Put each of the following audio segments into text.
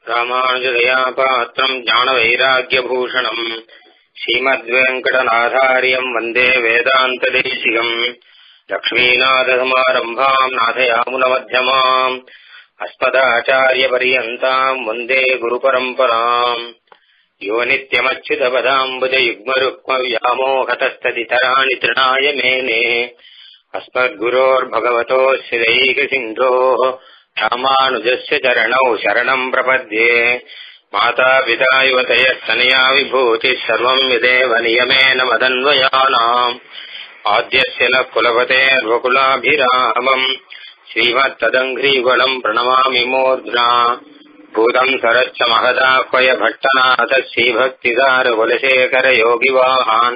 ராமானுஜதயா பாத்ரம் ஞானவைராக்யபூஷணம் ஸ்ரீமத்வேங்கடநாதாரியம் வந்தே வேதாந்ததேசிகம் லக்ஷ்மீநாதசமாரம்பாம் நாதயாமுனமத்யமாம் அஸ்மதாச்சாரியபர்யந்தாம் வந்தே குருபரம்பராம் யோ நித்யமச்சுதபதாம்புஜயுக்மருக்மவ்யாமோகதஸ்ததிதராணி த்ரிணாய மேனே अस्मद्गुरोर्भगवतोऽस्य दैकसिन्धोः रामानुजस्य चरणौ शरणम् प्रपद्ये मातापिता युवतयस्तनया विभूतिः सर्वम् यदेव नियमेन मदन्वयानाम् आद्यस्य नः कुलपतेर्वकुलाभिरामम् श्रीमत्तदङ्घ्रीगुणम् प्रणमामि मूर्ध्ना भूतम् सरश्च महदाह्वय भट्टनाथ श्रीभक्तिसारकुलशेखरयोगिवाहान्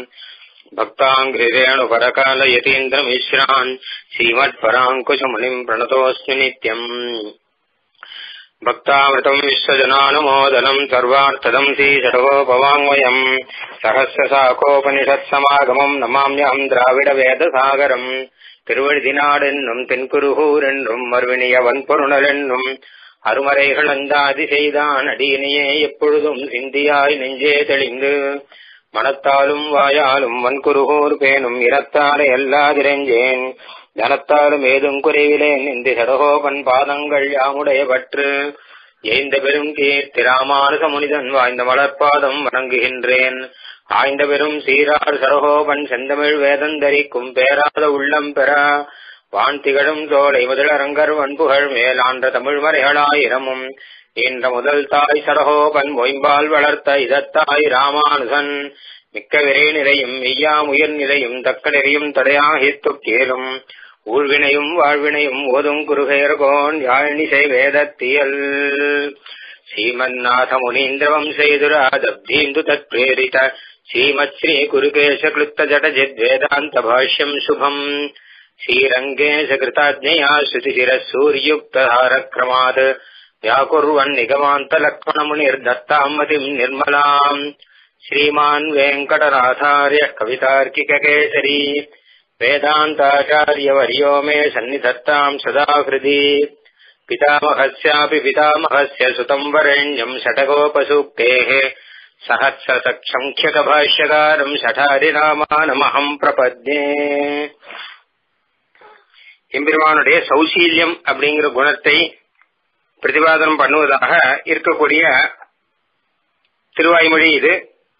भक्ताङ्घ्रिरेणुपरकालयतीन्द्रमिश्रान् श्रीमत्पराङ्कुशमुनिम् प्रणतोऽस्मि नित्यम् भक्तामृतम् विश्वजनानुमोदनम् सर्वार्थदम् श्रीषडगोपवाङ्मयम् सहस्रशाखोपनिषत्समागमम् नमाम्यहम् द्राविडवेदसागरम् திருவழுதினாடென்னும் தென்குருகூரென்றும் மறுவினியவன் பொருணலென்னும் அருமறைகளந்தாதி செய்தான் அடியினையே எப்பொழுதும் சிந்தியாய் நெஞ்சே தெளிந்து மனத்தாலும் வாயாலும் வன்குருகூர் பேணும் இரத்தாலே எல்லாதிரஞ்சேன் தனத்தாலும் ஏதும் குறைவிலேன் இந்த சடகோபன் பாதங்கள் யாமுடைய பற்று ஏய்ந்த பெரும் கீர்த்தி ராமானுஜ முனிதன் வாய்ந்த மலர்பாதம் வணங்குகின்றேன் ஆய்ந்த பெரும் சீரார் சடகோபன் செந்தமிழ் வேதந்தரிக்கும் பேராத உள்ளம் பெற வான் திகழும் தோலை முதலரங்கர் வன்புகழ் மேலாண்ட தமிழ் மறைகளாயிரமும் என்ற முதல் தாய் சடகோபன் மொயம்பால் வளர்த்த இதத்தாய் ராமானுசன் மிக்க விரை நிறையும் மெய்யாம் உயர் நிலையும் தக்க நெறியும் தடையாகித்து கேளும் ஊழ்வினையும் வாழ்வினையும் ஓதும் குருகேர்கோன் யாழ்நிசை வேதத்தியல் ஸ்ரீமன்னாத முனீந்திரவம் செய்துராதப்தீந்து தத் பிரேரித ஸ்ரீமத் ஸ்ரீ குருகேஷ கிருத்த ஜடஜித் வேதாந்த பாஷ்யம் சுபம் ஸ்ரீரங்கேஷ கிருதாஜ்ஞயா ஸ்ருதிசிர சூர்யுக்தாரக்ரமாத் व्याकुर्वन् निगमान्तलक्ष्मणमुनिर्दत्ताम् मतिम् निर्मलाम् श्रीमान् वेङ्कटनाथार्यः कवितार्किककेसरी वेदान्ताचार्यवर्यो मे सन्निधत्ताम् सदा हृदि पितामहस्यापि पितामहस्य सुतम् वरेण्यम् षटकोपसूक्तेः सहस्रसङ्ख्यकभाष्यकारम् षठारिनामानमहम् प्रपद्ये எம்பெருமானுடைய சௌசீல்யம் அப்படிங்கிற குணத்தை பிரதிபாதனம் பண்ணுவதாக இருக்கக்கூடிய திருவாய்மொழி இது.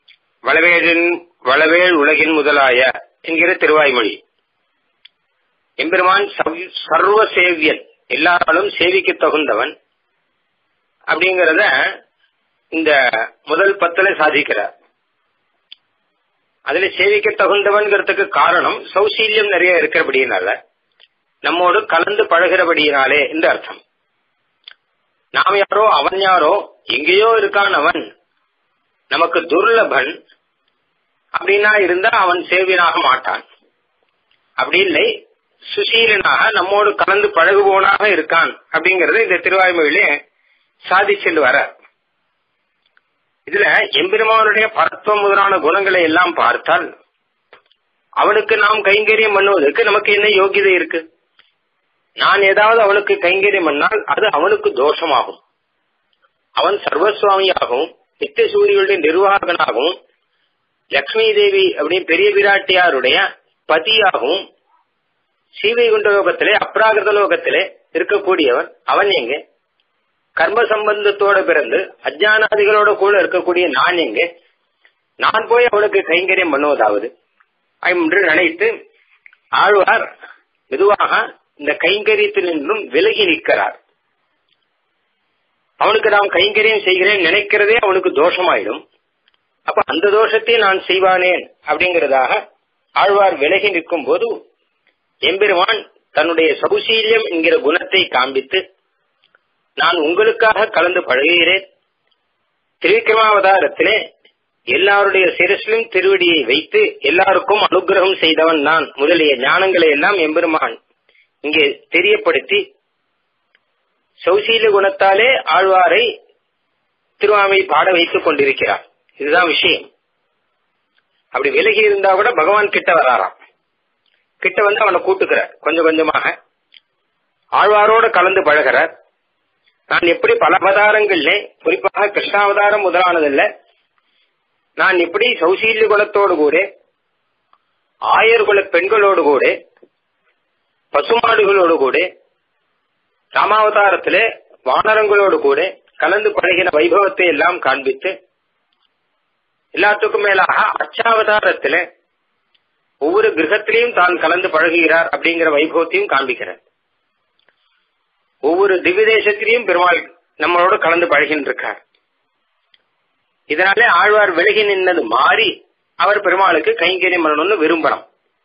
வளவேள் உலகின் முதலாய என்கிற திருவாய்மொழி. எம்பெருமான் சர்வ சேவியன், எல்லாராலும் சேவிக்க தகுந்தவன் அப்படிங்கறத இந்த முதல் 10 சாதிக்கிறார். அதுல சேவிக்க தகுந்தவன்கிறதுக்கு காரணம் சௌசீல்யம் நிறைய இருக்கிறபடியினால, நம்மோடு கலந்து பழகிறபடியினாலே இந்த அர்த்தம். நாம் யாரோ அவன் யாரோ, எங்கேயோ இருக்கான் அவன், நமக்கு துர்லபன் அப்படின்னா இருந்தா அவன் சேவியனாக மாட்டான். அப்படி இல்லை, சுசீலனாக நம்மோடு கலந்து பழகுவோனாக இருக்கான் அப்படிங்கறது இந்த திருவாய்மொழியிலே சாதிச்சென்று வர. இதுல எம்பெருமானுடைய பரத்துவம் முதலான குணங்களை எல்லாம் பார்த்தால் அவனுக்கு நாம் கைங்கரியம் பண்ணுவதற்கு நமக்கு என்ன யோகியதை இருக்கு? நான் ஏதாவது அவனுக்கு கைங்கரியம் பண்ணால் அது அவனுக்கு தோஷமாகும். அவன் சர்வசுவாமியாகவும் நித்திய சூரியனுடைய நிர்வாகனாகவும் லட்சுமி தேவி அப்படின்னு பெரிய பிராட்டியாருடைய பதியாகவும் ஸ்ரீவைகுண்ட லோகத்திலே அப்ராகிருத லோகத்திலே இருக்கக்கூடியவன் அவன் எங்க? கர்ம சம்பந்தத்தோட பிறந்து அஜ்ஞானாதிகளோட கூட இருக்கக்கூடிய நான் எங்க? நான் போய் அவனுக்கு கைங்கரியம் பண்ணுவதாவது என்று நினைத்து ஆழ்வார் மெதுவாக இந்த கைங்கரியத்தினின்றும் விலகி நிற்கிறார். அவனுக்கு நாம் கைங்கரியம் செய்கிறேன் நினைக்கிறதே அவனுக்கு தோஷமாயிடும். அப்ப அந்த தோஷத்தை நான் செய்வானேன் அப்படிங்கறதாக ஆழ்வார் விலகி நிற்கும் போது எம்பெருமான் தன்னுடைய சௌசீல்யம் என்கிற குணத்தை காண்பித்து, நான் உங்களுக்காக கலந்து பழகுகிறேன். திரிவிக்ரமாவதாரத்திலே எல்லாருடைய சிரசிலும் திருவடியை வைத்து எல்லாருக்கும் அனுகிரகம் செய்தவன் நான் முதலிய ஞானங்களை எல்லாம் எம்பெருமான் இங்கே தெரியப்படுத்தி சௌசீல்ய குணத்தாலே ஆழ்வாரை திருவாமை பாட வைத்துக் கொண்டிருக்கிறார். இதுதான் விஷயம். அப்படி விலகி இருந்தா கூட பகவான் கிட்ட வராராம். கிட்ட வந்து அவனை கூட்டுக்கிறார். கொஞ்சம் கொஞ்சமாக ஆழ்வாரோட கலந்து பழகிறார். நான் எப்படி பல அவதாரங்கள்ல குறிப்பாக கிருஷ்ணாவதாரம் முதலானதில்ல நான் எப்படி சௌசீல்ய குலத்தோடு கூட ஆயர்குல பெண்களோடு கூட பசுமாடுகளோடு கூட ராமாவதாரத்திலே வானரங்களோடு கூட கலந்து பழகின வைபவத்தை எல்லாம் காண்பித்து எல்லாத்துக்கும் மேலாக அர்ச்சாவதாரத்தில ஒவ்வொரு கிரகத்திலையும் தான் கலந்து பழகுகிறார் அப்படிங்கிற வைபவத்தையும் காண்பிக்கிறார். ஒவ்வொரு திவ்ய தேசத்திலையும் பெருமாள் நம்மளோட கலந்து பழகின்றிருக்கார். இதனாலே ஆழ்வார் விலகி நின்னது மாறி அவர் பெருமாளுக்கு கைங்கரியம் பண்ணணும்னு விரும்பணும்.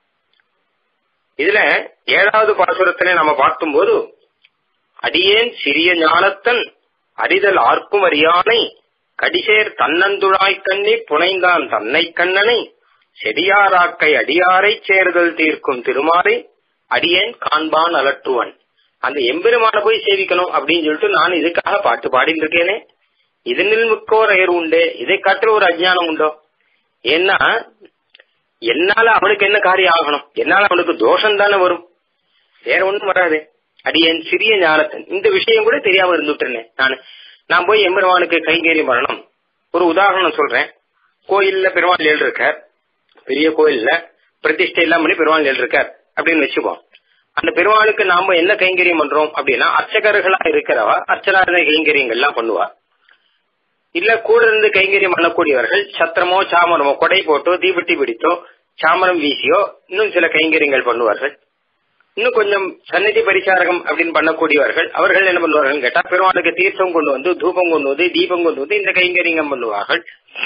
இதுல 7வது பாசுரத்திலே நம்ம பார்க்கும் போது அடியேன் சிறிய ஞானத்தன் அறிதல் ஆர்க்கும் அறியானை கடிசேர் தன்னந்துழாய்க் கண்ணி புனைந்தான் தன்னை கண்ணனை செடியாராக்கை அடியாரை சேர்தல் தீர்க்கும் திருமாலை அடியேன் காண்பான் அலற்றுவன். அந்த எம்பெருமான போய் சேவிக்கணும் அப்படின்னு சொல்லிட்டு நான் இதுக்காக பாட்டு பாடிட்டு இருக்கேனே, இதனில் மிக்கோர் அயர் உண்டே, இதை காட்டுற ஒரு அஜ்ஞானம் உண்டோ? ஏன்னா என்னால அவனுக்கு என்ன காரியம் ஆகணும், என்னால அவனுக்கு தோஷம் தானே வரும், வேற ஒண்ணும் வராது. அடியேன் சிறிய ஞானத்தன் இந்த விஷயம் கூட தெரியாம இருந்துட்டேன். நான் போய் எம்பெருமானுக்கு கைங்கரியம் பண்ணணும். ஒரு உதாரணம் சொல்றேன். கோயில்ல பெருமாள் எழுதிருக்கார், பெரிய கோயில்ல பிரதிஷ்டை எல்லாம் பண்ணி பெருமாள் எழுதிருக்கார் அப்படின்னு வச்சுப்போம். அந்த பெருமாளுக்கு நாம என்ன கைங்கரியம் பண்றோம் அப்படின்னா அர்ச்சகர்களா இருக்கிறவா அர்ச்சனாத கைங்கரியங்கள் எல்லாம் பண்ணுவா. இல்ல கூட இருந்து கைங்கரியம் பண்ணக்கூடியவர்கள் சத்திரமோ சாமரமோ கொடை போட்டோ தீபட்டி பிடித்தோ சாமரம் வீசியோ இன்னும் சில கைங்கரியங்கள் பண்ணுவார்கள். இன்னும் கொஞ்சம் சந்நிதி பரிசாரகம் அப்படின்னு பண்ணக்கூடியவர்கள் அவர்கள் என்ன பண்ணுவார்கள் கேட்டா பெருமாளுக்கு தீர்த்தம் கொண்டு வந்து தூபம் கொண்டு வந்து தீபம் கொண்டு வந்து இந்த கைங்கரியம் பண்ணுவார்கள்.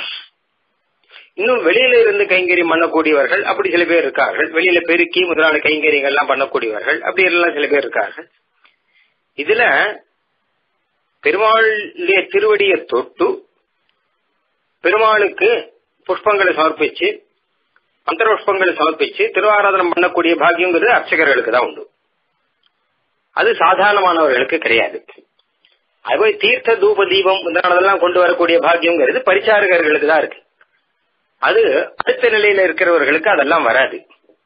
இன்னும் வெளியில இருந்து கைங்கரியம் பண்ணக்கூடியவர்கள் அப்படி சில பேர் இருக்கார்கள். வெளியில பெருக்கி முதலான கைங்கரியங்கள் எல்லாம் பண்ணக்கூடியவர்கள் அப்படி எல்லாம் சில பேர் இருக்கார்கள். இதுல பெருமாளுடைய திருவடியை தொட்டு பெருமாளுக்கு புஷ்பங்களை சமர்ப்பிச்சு மந்திர புஷ்பங்களை சமர்ப்பிச்சு திருவாராதனம் பண்ணக்கூடிய பாக்கியங்கிறது அர்ச்சகர்களுக்கு தான் உண்டு. அது சாதாரணமானவர்களுக்கு கிடையாது. அதுபோய் தீர்த்த தூப தீபம் முதலானதெல்லாம் கொண்டு வரக்கூடிய பாக்கியங்கிறது பரிசாரகர்களுக்கு தான் இருக்கு. அது அடுத்த நிலையில இருக்கிறவர்களுக்கு அதெல்லாம் வராது.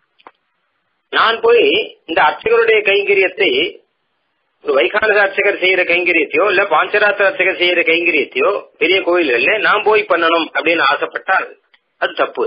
நான் போய் இந்த அர்ச்சகருடைய கைங்கரியத்தை ஒரு வைகானக அர்ச்சகர் செய்யற கைங்கரியத்தையோ இல்ல பாஞ்சராத்திர அர்ச்சகர் செய்யற கைங்கரியத்தையோ பெரிய கோயில்கள்ல நான் போய் பண்ணணும் அப்படின்னு ஆசைப்பட்டால் அது தப்பு.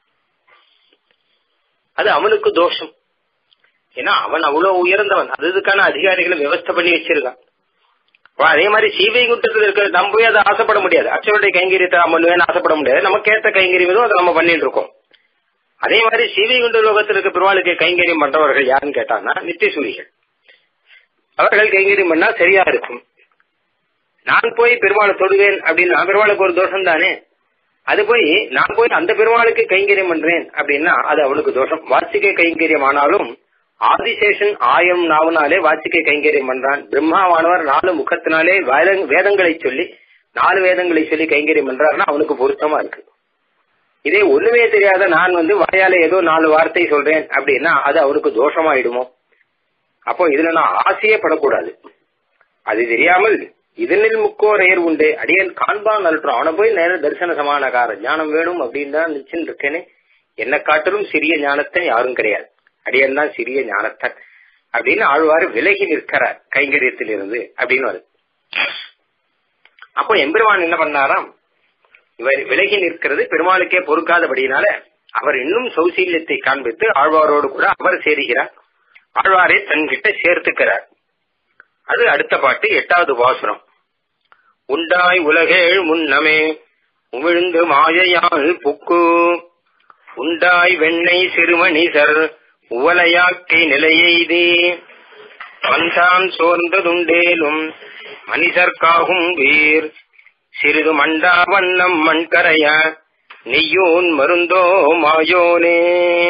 அது அவனுக்கு தோஷம். ஏன்னா அவன் அவ்வளவு உயர்ந்தவன், அதுக்கான அதிகாரிகளை விவஸ்தை பண்ணி வச்சிருக்கான். அதே மாதிரி ஸ்ரீவைகுண்டத்தில் இருக்கிற நம்ம போய் அதை ஆசைப்பட முடியாது. அர்ச்சகருடைய கைங்கரியத்தை நான் பண்ணுவேன்னு ஆசைப்பட முடியாது. நமக்கு ஏற்ற கைங்கரியம் அதை நம்ம பண்ணிட்டு இருக்கோம். அதே மாதிரி ஸ்ரீவைகுண்ட லோகத்தில் இருக்க பெருமாளுக்கு கைங்கரியம் பண்றவர்கள் யாருன்னு கேட்டாங்கன்னா நித்தியசூரிகள். அவர்கள் கைங்கரியம் பண்ணா சரியா இருக்கும். நான் போய் பெருமாளை தொடுவேன் அப்படின்னா பெருமாளுக்கு ஒரு தோஷம் தானே. அது போய் நான் போய் அந்த பெருமாளுக்கு கைங்கரியம் பண்றேன் அப்படின்னா அது அவனுக்கு தோஷம். வாச்சிகை கைங்கரியம் ஆனாலும் ஆதிசேஷன் ஆயம் நாவனாலே வாச்சிகை கைங்கரியம் பண்றான். பிரம்மாவானவர் 4 முகத்தினாலே வேதங்களை சொல்லி 4 வேதங்களை சொல்லி கைங்கரியம் பண்றாருன்னா அவனுக்கு பொருத்தமா இருக்கு. இதே ஒண்ணுமே தெரியாத நான் வாயால ஏதோ 4 வார்த்தை சொல்றேன் அப்படின்னா அது அவனுக்கு தோஷமாயிடுமோ? அப்போ இதுல நான் ஆசையே படக்கூடாது. அது தெரியாமல் இதனில் முக்கோர் ஏர் உண்டு அடியன் காண்பான் அல்றோம். அவனை போய் நேர தரிசன சமானகார ஞானம் வேணும் அப்படின்னு தான் நினைச்சுன்னு இருக்கேனே. என்னை காட்டிலும் சிறிய ஞானத்தை யாரும் கிடையாது, அடியன் தான் சிறிய ஞானத்தன் அப்படின்னு ஆழ்வார் விலகி நிற்கிறார் கைங்கரியத்தில் இருந்து அப்படின்னு வருது. அப்போ எம்பெருமான் என்ன பண்ணாராம், இவர் விலகி நிற்கிறது பெருமாளுக்கே பொறுக்காதபடியினால அவர் இன்னும் சௌசீல்யத்தை காண்பித்து ஆழ்வாரோடு கூட அவர் சேருகிறார், ஆழ்வாரை தன்கிட்ட சேர்த்துக்கிறார். அது அடுத்த பாட்டு 8வது பாசுரம். உண்டாய் உலகேழ் முன்னமே உமிழ்ந்து மாயையால் புக்கு உண்டாய் வெண்ணை சிறுமணிசர் உவலையாக்கை நிலையெய்தே வந்தான் சோர்ந்ததுண்டேலும் மனிதர்காகும் வீர் சிறிது மண்டா வண்ணம் மண்கரைய நெய்யோன் மருந்தோ மாயோனே.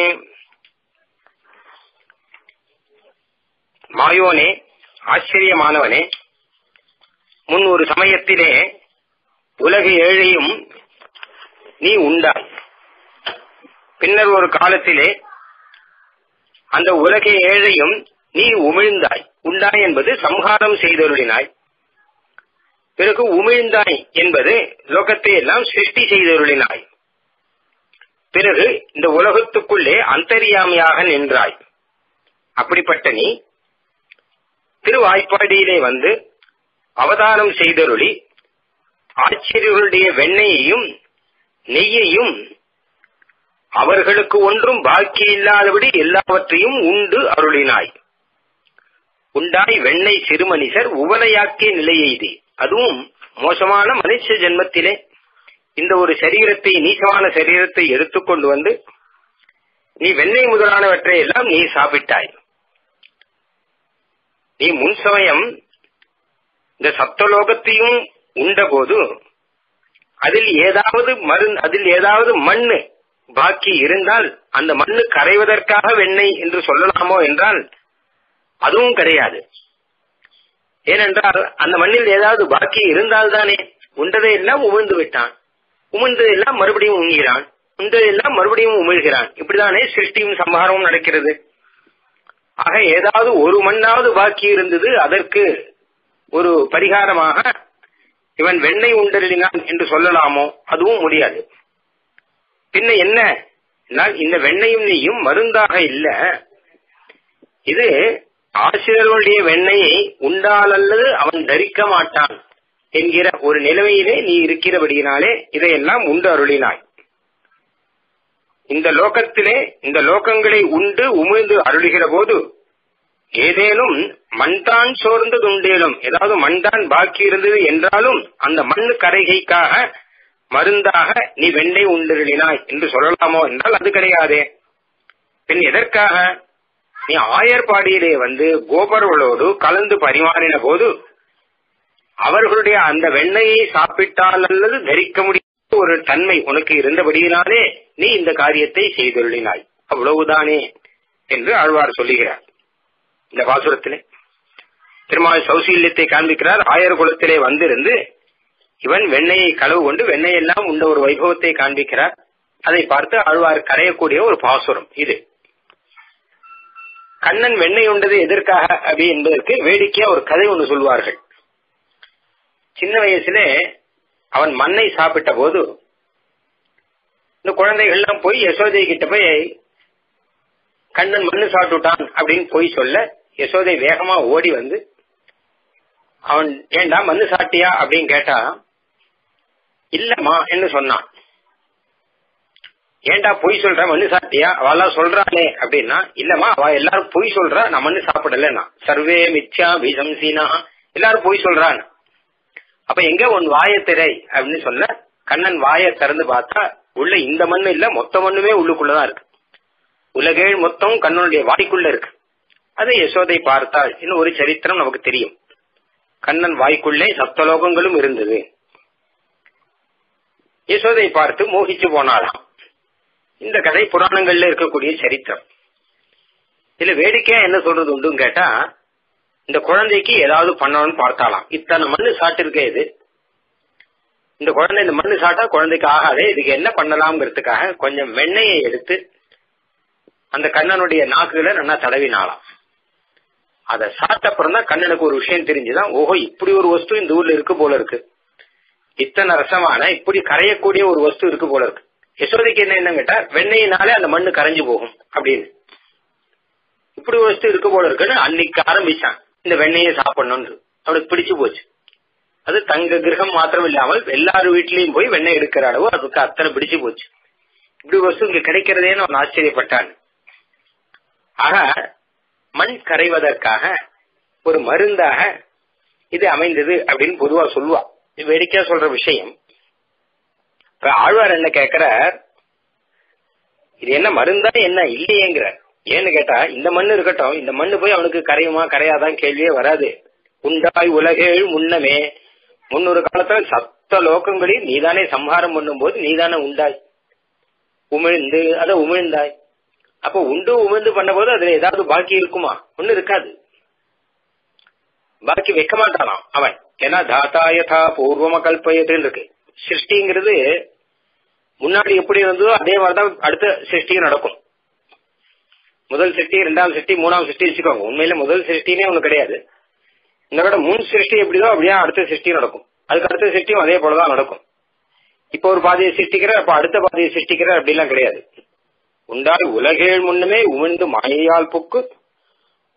மாயோனே ஆச்சரியமானவனே, முன் ஒரு சமயத்திலே உலக ஏழையும் நீ உண்டாய், பின்னர் ஒரு காலத்திலே அந்த உலக ஏழையும் நீ உமிழ்ந்தாய். உண்டாய் என்பது சம்ஹாரம் செய்தருளினாய். பிறகு உமிழ்ந்தாய் என்பது லோகத்தை எல்லாம் சிருஷ்டி செய்தருளினாய். பிறகு இந்த உலகத்துக்குள்ளே அந்தர்யாமியாக நின்றாய். அப்படிப்பட்ட நீ திருவாய்ப்பாடியிலே வந்து அவதாரம் செய்தருளி ஆச்சரியர்களுடைய வெண்ணையையும் நெய்யையும் அவர்களுக்கு ஒன்றும் பாக்கி இல்லாதபடி எல்லாவற்றையும் உண்டு அருளினாய். உண்டாய் வெண்ணெய் சிறுமனிதர் உவலையாக்கிய நிலையெய்தி. அதுவும் மோசமான மனுஷ ஜென்மத்திலே இந்த ஒரு சரீரத்தை, நீச்சமான சரீரத்தை எடுத்துக்கொண்டு வந்து நீ வெண்ணெய் முதலானவற்றை எல்லாம் நீ சாப்பிட்டாய். நீ முன் சமயம் இந்த சப்தலோகத்தையும் உண்ட போது அதில் ஏதாவது மண்ணு பாக்கி இருந்தால் அந்த மண்ணு கரைவதற்காக வெண்ணெய் என்று சொல்லலாமோ என்றால் அதுவும் கிடையாது. ஏனென்றால் அந்த மண்ணில் ஏதாவது பாக்கி இருந்தால்தானே உண்டதை எல்லாம் உமிழ்ந்து விட்டான், உமிழ்ந்ததெல்லாம் மறுபடியும் உண்கிறான், உண்டதெல்லாம் மறுபடியும் உமிழ்கிறான். இப்படிதானே சிருஷ்டியும் சம்ஹாரமும் நடக்கிறது. ஆக ஏதாவது ஒரு மண்ணாவது பாக்கி இருந்தது, அதற்கு ஒரு பரிகாரமாக இவன் வெண்ணெய் உண்டறினான் என்று சொல்லலாமோ? அதுவும் முடியாது. பின்ன என்ன? இந்த வெண்ணையும் நெய்யும் மருந்தாக இல்ல, இது ஆசிரியர்களுடைய வெண்ணையை உண்டாலல்லது அவன் தரிக்க மாட்டான் என்கிற ஒரு நிலைமையிலே நீ இருக்கிறபடியினாலே இதையெல்லாம் உண்டு அருளினாய். இந்த லோகத்திலே இந்த லோகங்களை உண்டு உமிழ்ந்து அருளுகிற போது ஏதேனும் மண்தான் சோர்ந்ததுண்டேலும், ஏதாவது மண்தான் பாக்கி இருந்தது என்றாலும் அந்த மண்ணு கரைகைக்காக மருந்தாக நீ வெண்ணெய் உண்டருளினாய் என்று சொல்லலாமோ என்றால் அது கிடையாதே. பின் எதற்காக? நீ ஆயர்பாடியிலே வந்து கோபர்களோடு கலந்து பரிமாறின போது அவர்களுடைய அந்த வெண்ணெயை சாப்பிட்டால் அல்லது தரிக்க முடியாத ஒரு தன்மை உனக்கு இருந்தபடியினாலே நீ இந்த காரியத்தை செய்தருளினாய், அவ்வளவுதானே என்று ஆழ்வார் சொல்லுகிறார். இந்த பாசுரத்திலே திருமால் சௌசீல்யத்தை காண்பிக்கிறார். ஆயர் குலத்திலே வந்திருந்து இவன் வெண்ணெயை களவு கொண்டு வெண்ணெயெல்லாம் உண்ட ஒரு வைபவத்தை காண்பிக்கிறார். அதை பார்த்து ஆழ்வார் கரையக்கூடிய ஒரு பாசுரம் இது. கண்ணன் வெண்ணெய் உண்டது எதற்காக அப்படி என்பதற்கு வேடிக்கையா ஒரு கதை ஒன்று சொல்வார்கள். சின்ன வயசுல அவன் மண்ணை சாப்பிட்ட போது இந்த குழந்தைகள்லாம் போய் யசோதை கிட்ட போய் கண்ணன் மண்ணு சாப்பிட்டுட்டான் அப்படின்னு போய் சொல்ல, யசோதை வேகமா ஓடி வந்து அவன் ஏண்டா மண்ணு சாப்பிட்டியா அப்படின்னு கேட்டா, இல்லம்மா என்று சொன்னான். ஏண்டா பொய் சொல்ற, மண்ணு சாப்பிட்டியா? அவெல்லாம் சொல்றாளே அப்படின்னா, இல்லம்மா அவ எல்லாரும் பொய் சொல்றா, நான் மண்ணு சாப்பிடலன்னா. சர்வே மித்யா விசம்சீனா, எல்லாரும் பொய் சொல்றான். அப்ப எங்க உன் வாயை திரை அப்படின்னு சொல்ல, கண்ணன் வாயை திறந்து பார்த்தா உள்ள இந்த மண்ணு இல்ல, மொத்த மண்ணுமே உள்ளுக்குள்ளதான் இருக்கு. உலகேழ் மொத்தம் கண்ணனுடைய வாய்க்குள்ள இருக்கு. அதை யசோதை பார்த்தாள். இன்னும் ஒரு சரித்திரம் நமக்கு தெரியும். கண்ணன் வாய்க்குள்ளே சப்தலோகங்களும் இருந்தது. யசோதை பார்த்து மோகிச்சு போனாளாம். இந்த கதை புராணங்கள்ல இருக்கக்கூடிய சரித்திரம். இதுல வேடிக்கையா என்ன சொல்றது உண்டுன்னு கேட்டா, இந்த குழந்தைக்கு ஏதாவது பண்ணணும்னு பார்த்தாலாம். இத்தனை மண்ணு சாட்டு இருக்க இது, இந்த குழந்தை இந்த மண்ணு சாட்டா குழந்தைக்கு ஆகாதே, இதுக்கு என்ன பண்ணலாம்ங்கிறதுக்காக கொஞ்சம் வெண்ணெயை எடுத்து அந்த கண்ணனுடைய நாக்குகளை நல்லா தடவினாலாம். அதை சாப்பிட்டப்புறம் தான் கண்ணனுக்கு ஒரு விஷயம் தெரிஞ்சுதான், ஓஹோ இப்படி ஒரு வஸ்து இந்த ஊர்ல இருக்கு போல இருக்கு, இத்தனை ரசமான இப்படி கரையக்கூடிய ஒரு வஸ்து இருக்கு போல இருக்கு. யசோதைக்கு என்ன கேட்டா, வெண்ணெயினாலே அந்த மண்ணு கரைஞ்சு போகும் அப்படின்னு, இப்படி ஒரு வஸ்து இருக்கு போல இருக்குன்னு அன்னைக்கு ஆரம்பிச்சான் இந்த வெண்ணெயை சாப்பிடணும்னு. அவனுக்கு பிடிச்சு போச்சு. அது தங்க கிரகம் மாத்திரம் இல்லாமல் எல்லாரும் வீட்லயும் போய் வெண்ணெய் எடுக்கிற அளவு அதுக்கு அத்தனை பிடிச்சு போச்சு. இப்படி வஸ்து இங்க கிடைக்கிறதேன்னு அவன் ஆச்சரியப்பட்டான். ஆக மண் கரைவதற்காக ஒரு மருந்தாக இது அமைந்தது அப்படின்னு பொதுவா சொல்லுவா. வேடிக்கையா சொல்ற விஷயம். இப்ப ஆழ்வார் என்ன கேட்கிறார், இது என்ன மருந்தா என்ன இல்லையேங்கிறார். ஏன்னு கேட்டா, இந்த மண்ணு இருக்கட்டும், இந்த மண்ணு போய் அவனுக்கு கரையுமா கரையாதான் கேள்வியே வராது. உண்டாய் உலகேழ் முன்னமே, முன்னொரு காலத்துல சப்த லோகங்களில் நீதானே சம்ஹாரம் பண்ணும் போது நீதானே உண்டாய் உமிழ்ந்து அதை உமிழ்ந்தாய். அப்ப உண்டு உமிழ்ந்து பண்ண போது அதுல ஏதாவது பாக்கி இருக்குமா? ஒண்ணு இருக்காது. பாக்கி வைக்க மாட்டானாம் அவன். ஏன்னா தாத்தாயதா பூர்வம கல்பயத்துன்னு இருக்கு. சிருஷ்டிங்கிறது முன்னாடி எப்படி இருந்ததோ அதே மாதிரிதான் அடுத்த சிருஷ்டியும் நடக்கும். முதல் சிருஷ்டி, இரண்டாம் சிருஷ்டி, மூணாம் சிருஷ்டி வச்சுக்கோங்க. உண்மையில முதல் சிருஷ்டினே ஒண்ணு கிடையாது. இந்த விட முன் சிருஷ்டி எப்படிதோ அப்படியே அடுத்த சிருஷ்டி நடக்கும். அதுக்கு அடுத்த சிருஷ்டியும் அதே போலதான் நடக்கும். இப்ப ஒரு பாதையை சிருஷ்டிக்கிற, அப்ப அடுத்த பாதையை சிருஷ்டிக்கிற அப்படிலாம் கிடையாது. உண்டாய் உலகேழ் முன்னமே உமிழ்ந்து மாயையால் புக்கு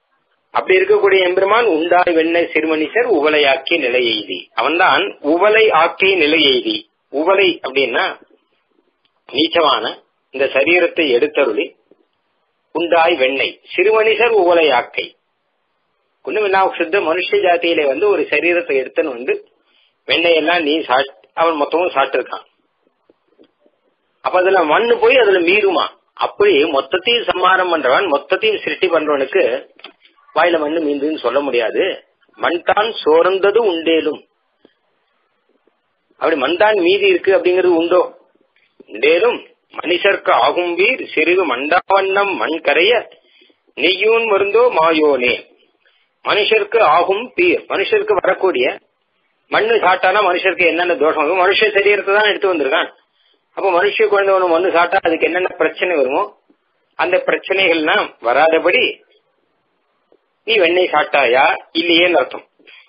அப்படி இருக்கக்கூடிய எம்பெருமான் உண்டாய் வெண்ணெய் சிறுமணிசர் உவலை ஆக்கிய நிலை எய்தி. அவன்தான் உவலை ஆக்கிய நிலை எய்தி. உவலை அப்படின்னா நீச்சமான இந்த சரீரத்தை எடுத்தருளி உண்டாய் வெண்ணெய் சிறுமணிசர் உவலை ஆக்கை. ஒண்ணுமில்லா சுத்த மனுஷ ஜாத்தியில ஒரு சரீரத்தை எடுத்துன்னு வெண்ணெயெல்லாம் நீ அவன் மொத்தமும் சாப்பிட்டுருக்கான். அப்ப அதுல மண்ணு போய் அதுல மீறுமா? அப்படி மொத்தத்தையும் சம்மாரம் பண்றவன், மொத்தத்தையும் சிருஷ்டி பண்றவனுக்கு வாயில மண்ணு மீந்துன்னு சொல்ல முடியாது. மண் தான் சோர்ந்தது உண்டேலும், அப்படி மண் தான் மீதி இருக்கு அப்படிங்கிறது உண்டோ? உண்டேலும் மனுஷருக்கு ஆகும் வீர் சிறிது மண்டாவண்ணம் மண் கரைய நெய்யூன் மருந்தோ மாயோனே. மனுஷருக்கு ஆகும் பீர், மனுஷருக்கு வரக்கூடிய மண்ணு சாட்டானா மனுஷருக்கு என்னென்ன தோஷம் வரும்? மனுஷ சரீரத்தை தான் எடுத்து வந்திருக்கான். அப்ப மனுஷ குழந்தை ஒண்ணு மண்ணு சாட்டா அதுக்கு என்னென்ன பிரச்சனை வருமோ அந்த பிரச்சனைகள்லாம் வராதபடி நீ வெண்ணெய் சாட்டாயா இல்லையேன்னு அர்த்தம்.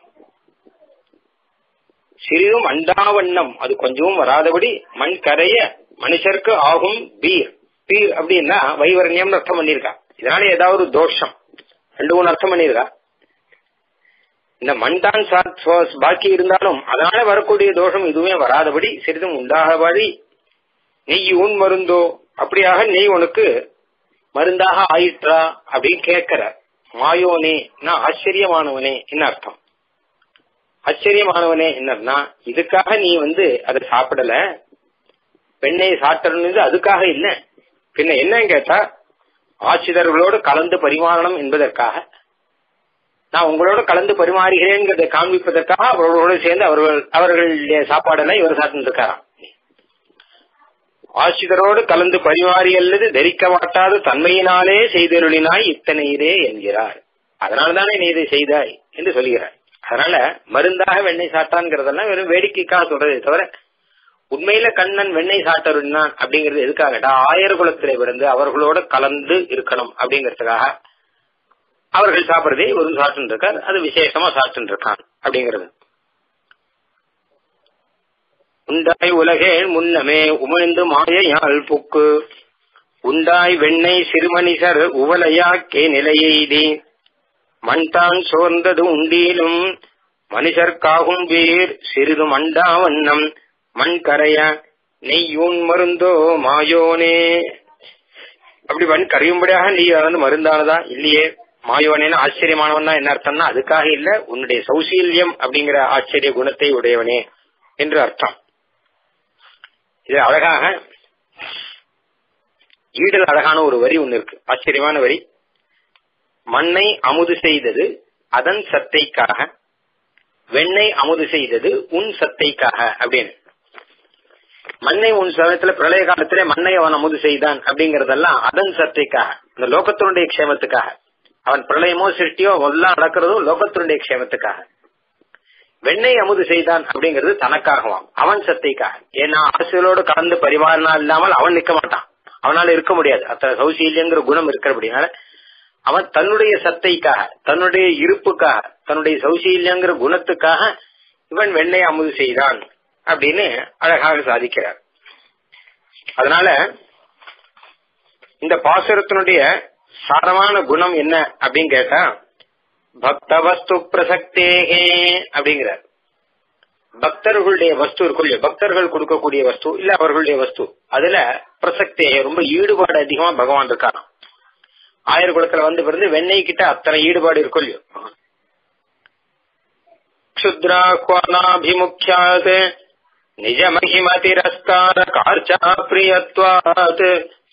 சிறிதும் அண்டாவண்ணம், அது கொஞ்சமும் வராதபடி மண் கரைய மனுஷருக்கு ஆகும் பீர். பீர் அப்படின்னா வைவரண்யம் அர்த்தம் பண்ணிருக்கா. இதனால ஏதாவது தோஷம் 2-3 அர்த்தம் பண்ணிருக்கா. இந்த மண் தான் பாக்கி இருந்தாலும் அதனால வரக்கூடிய தோஷம் இதுவுமே வராதபடி சிறிதும் உண்டாகபடி நெய் உன் மருந்தோ, அப்படியாக நெய் உனக்கு மருந்தாக ஆயிற்றா அப்படின்னு கேட்கிற. மாயோனே ஆச்சரியமானவனே என்ன அர்த்தம்? ஆச்சரியமானவனே என்னன்னா இதுக்காக நீ அதை சாப்பிடல, வெண்ணெய் சாப்பிடணும் அதுக்காக இல்ல. பின்ன என்னன்னு கேட்டா ஆசிரியர்களோடு கலந்து பரிமாறணும் என்பதற்காக, நான் உங்களோட கலந்து பரிமாறுகிறேன் காண்பிப்பதற்காக அவர்களோடு சேர்ந்து அவர்களுடைய சாப்பாடெல்லாம் இவர் சாப்பிட்டு இருக்காராம். ஆசிரியரோடு கலந்து பரிமாறி அல்லது தரிக்க மாட்டாத தன்மையினாலே செய்தருளினாய் இத்தனையிலே என்கிறார். அதனால்தானே நீ இதை செய்தாய் என்று சொல்கிறார். அதனால மருந்தாக வெண்ணெய் சாட்டான்ங்கிறதெல்லாம் வெறும் வேடிக்கைக்காக சொல்றதே தவிர உண்மையில கண்ணன் வெண்ணெய் சாட்டருளினான் அப்படிங்கிறது எதுக்காக? ஆயர் குலத்திலே பிறந்து அவர்களோட கலந்து இருக்கணும் அப்படிங்கறதுக்காக அவர்கள் சாப்பிடுறதே ஒரு சாப்பிட்டு இருக்கார். அது விசேஷமா சாப்பிட்டு இருக்கான் அப்படிங்கிறது. உண்டாய் உலகே முன்னமே உமிழ்ந்து மாயையால் புக்கு உண்டாய் வெண்ணெய் சிறுமணிசர் உவலையாக்கே நிலையெய்தி மண்தான் சோர்ந்தது உண்டீலும் மனுஷர்க்காகும் வீர் சிறிது மண்டாவண்ணம் மண் கரைய நெய்யூன் மருந்தோ மாயோனே. அப்படி மண் கரையும்படியாக நீ மருந்தானதா இல்லையே. மாயோனேன்னு ஆச்சரியமானவன் தான் என்ன அர்த்தம்னா அதுக்காக இல்ல, உன்னுடைய சௌசீல்யம் அப்படிங்கிற ஆச்சரிய குணத்தை உடையவனே என்று அர்த்தம். இது அழகாக ஈடல் அழகான ஒரு வரி ஒண்ணு இருக்கு, ஆச்சரியமான வரி. மண்ணை அமுது செய்தது அதன் சத்தைக்காக, வெண்ணெய் அமுது செய்தது உன் சத்தைக்காக அப்படின்னு. மண்ணை உன் சமயத்துல பிரளய காலத்திலே மண்ணை அவன் அமுது செய்தான் அப்படிங்கறதெல்லாம் அதன் சத்தைக்காக, இந்த லோகத்தினுடைய க்ஷேமத்துக்காக. அவன் பிரளயமோ சிருஷ்டியோ எல்லாம் நடக்கிறதும் லோகத்தினுடைய க்ஷேமத்துக்காக. வெண்ணெய் அமுது செய்தான் அப்படிங்கிறது தனக்காகவாம், அவன் சத்தைக்காக. ஏன்னா ஆசிரியரோடு கலந்து பரிமாறினா இல்லாமல் அவன் நிக்க மாட்டான், அவனால இருக்க முடியாது. அத்தனை சௌசீல்யங்கிற குணம் இருக்கிறபடினால அவன் தன்னுடைய சத்தைக்காக, தன்னுடைய இருப்புக்காக, தன்னுடைய சௌசீல்யங்கிற குணத்துக்காக இவன் வெண்ணெய் அமுது செய்தான் அப்படின்னு அழகாக சாதிக்கிறார். அதனால இந்த பாசுரத்தினுடைய சாரமான குணம் என்ன அப்படின்னு கேட்டா பக்த வஸ்து பிரசக்தேகே அப்படிங்கிறார். பக்தர்களுடைய வஸ்து இருக்குல்ல, பக்தர்கள் கொடுக்கக்கூடிய வஸ்து இல்ல அவர்களுடைய வஸ்து, அதுல பிரசக்தே ரொம்ப ஈடுபாடு அதிகமா பகவான் இருக்காராம். ஆயர் குலத்துல பிறந்து வெண்ணெய் கிட்ட அத்தனை ஈடுபாடு இருக்கும் இல்லையோ. க்ஷுத்ராஹ்வானாபிமுக்யாத் நிஜ மகிமதிரஸ்கார கார்ச்சா பிரியத்வாத்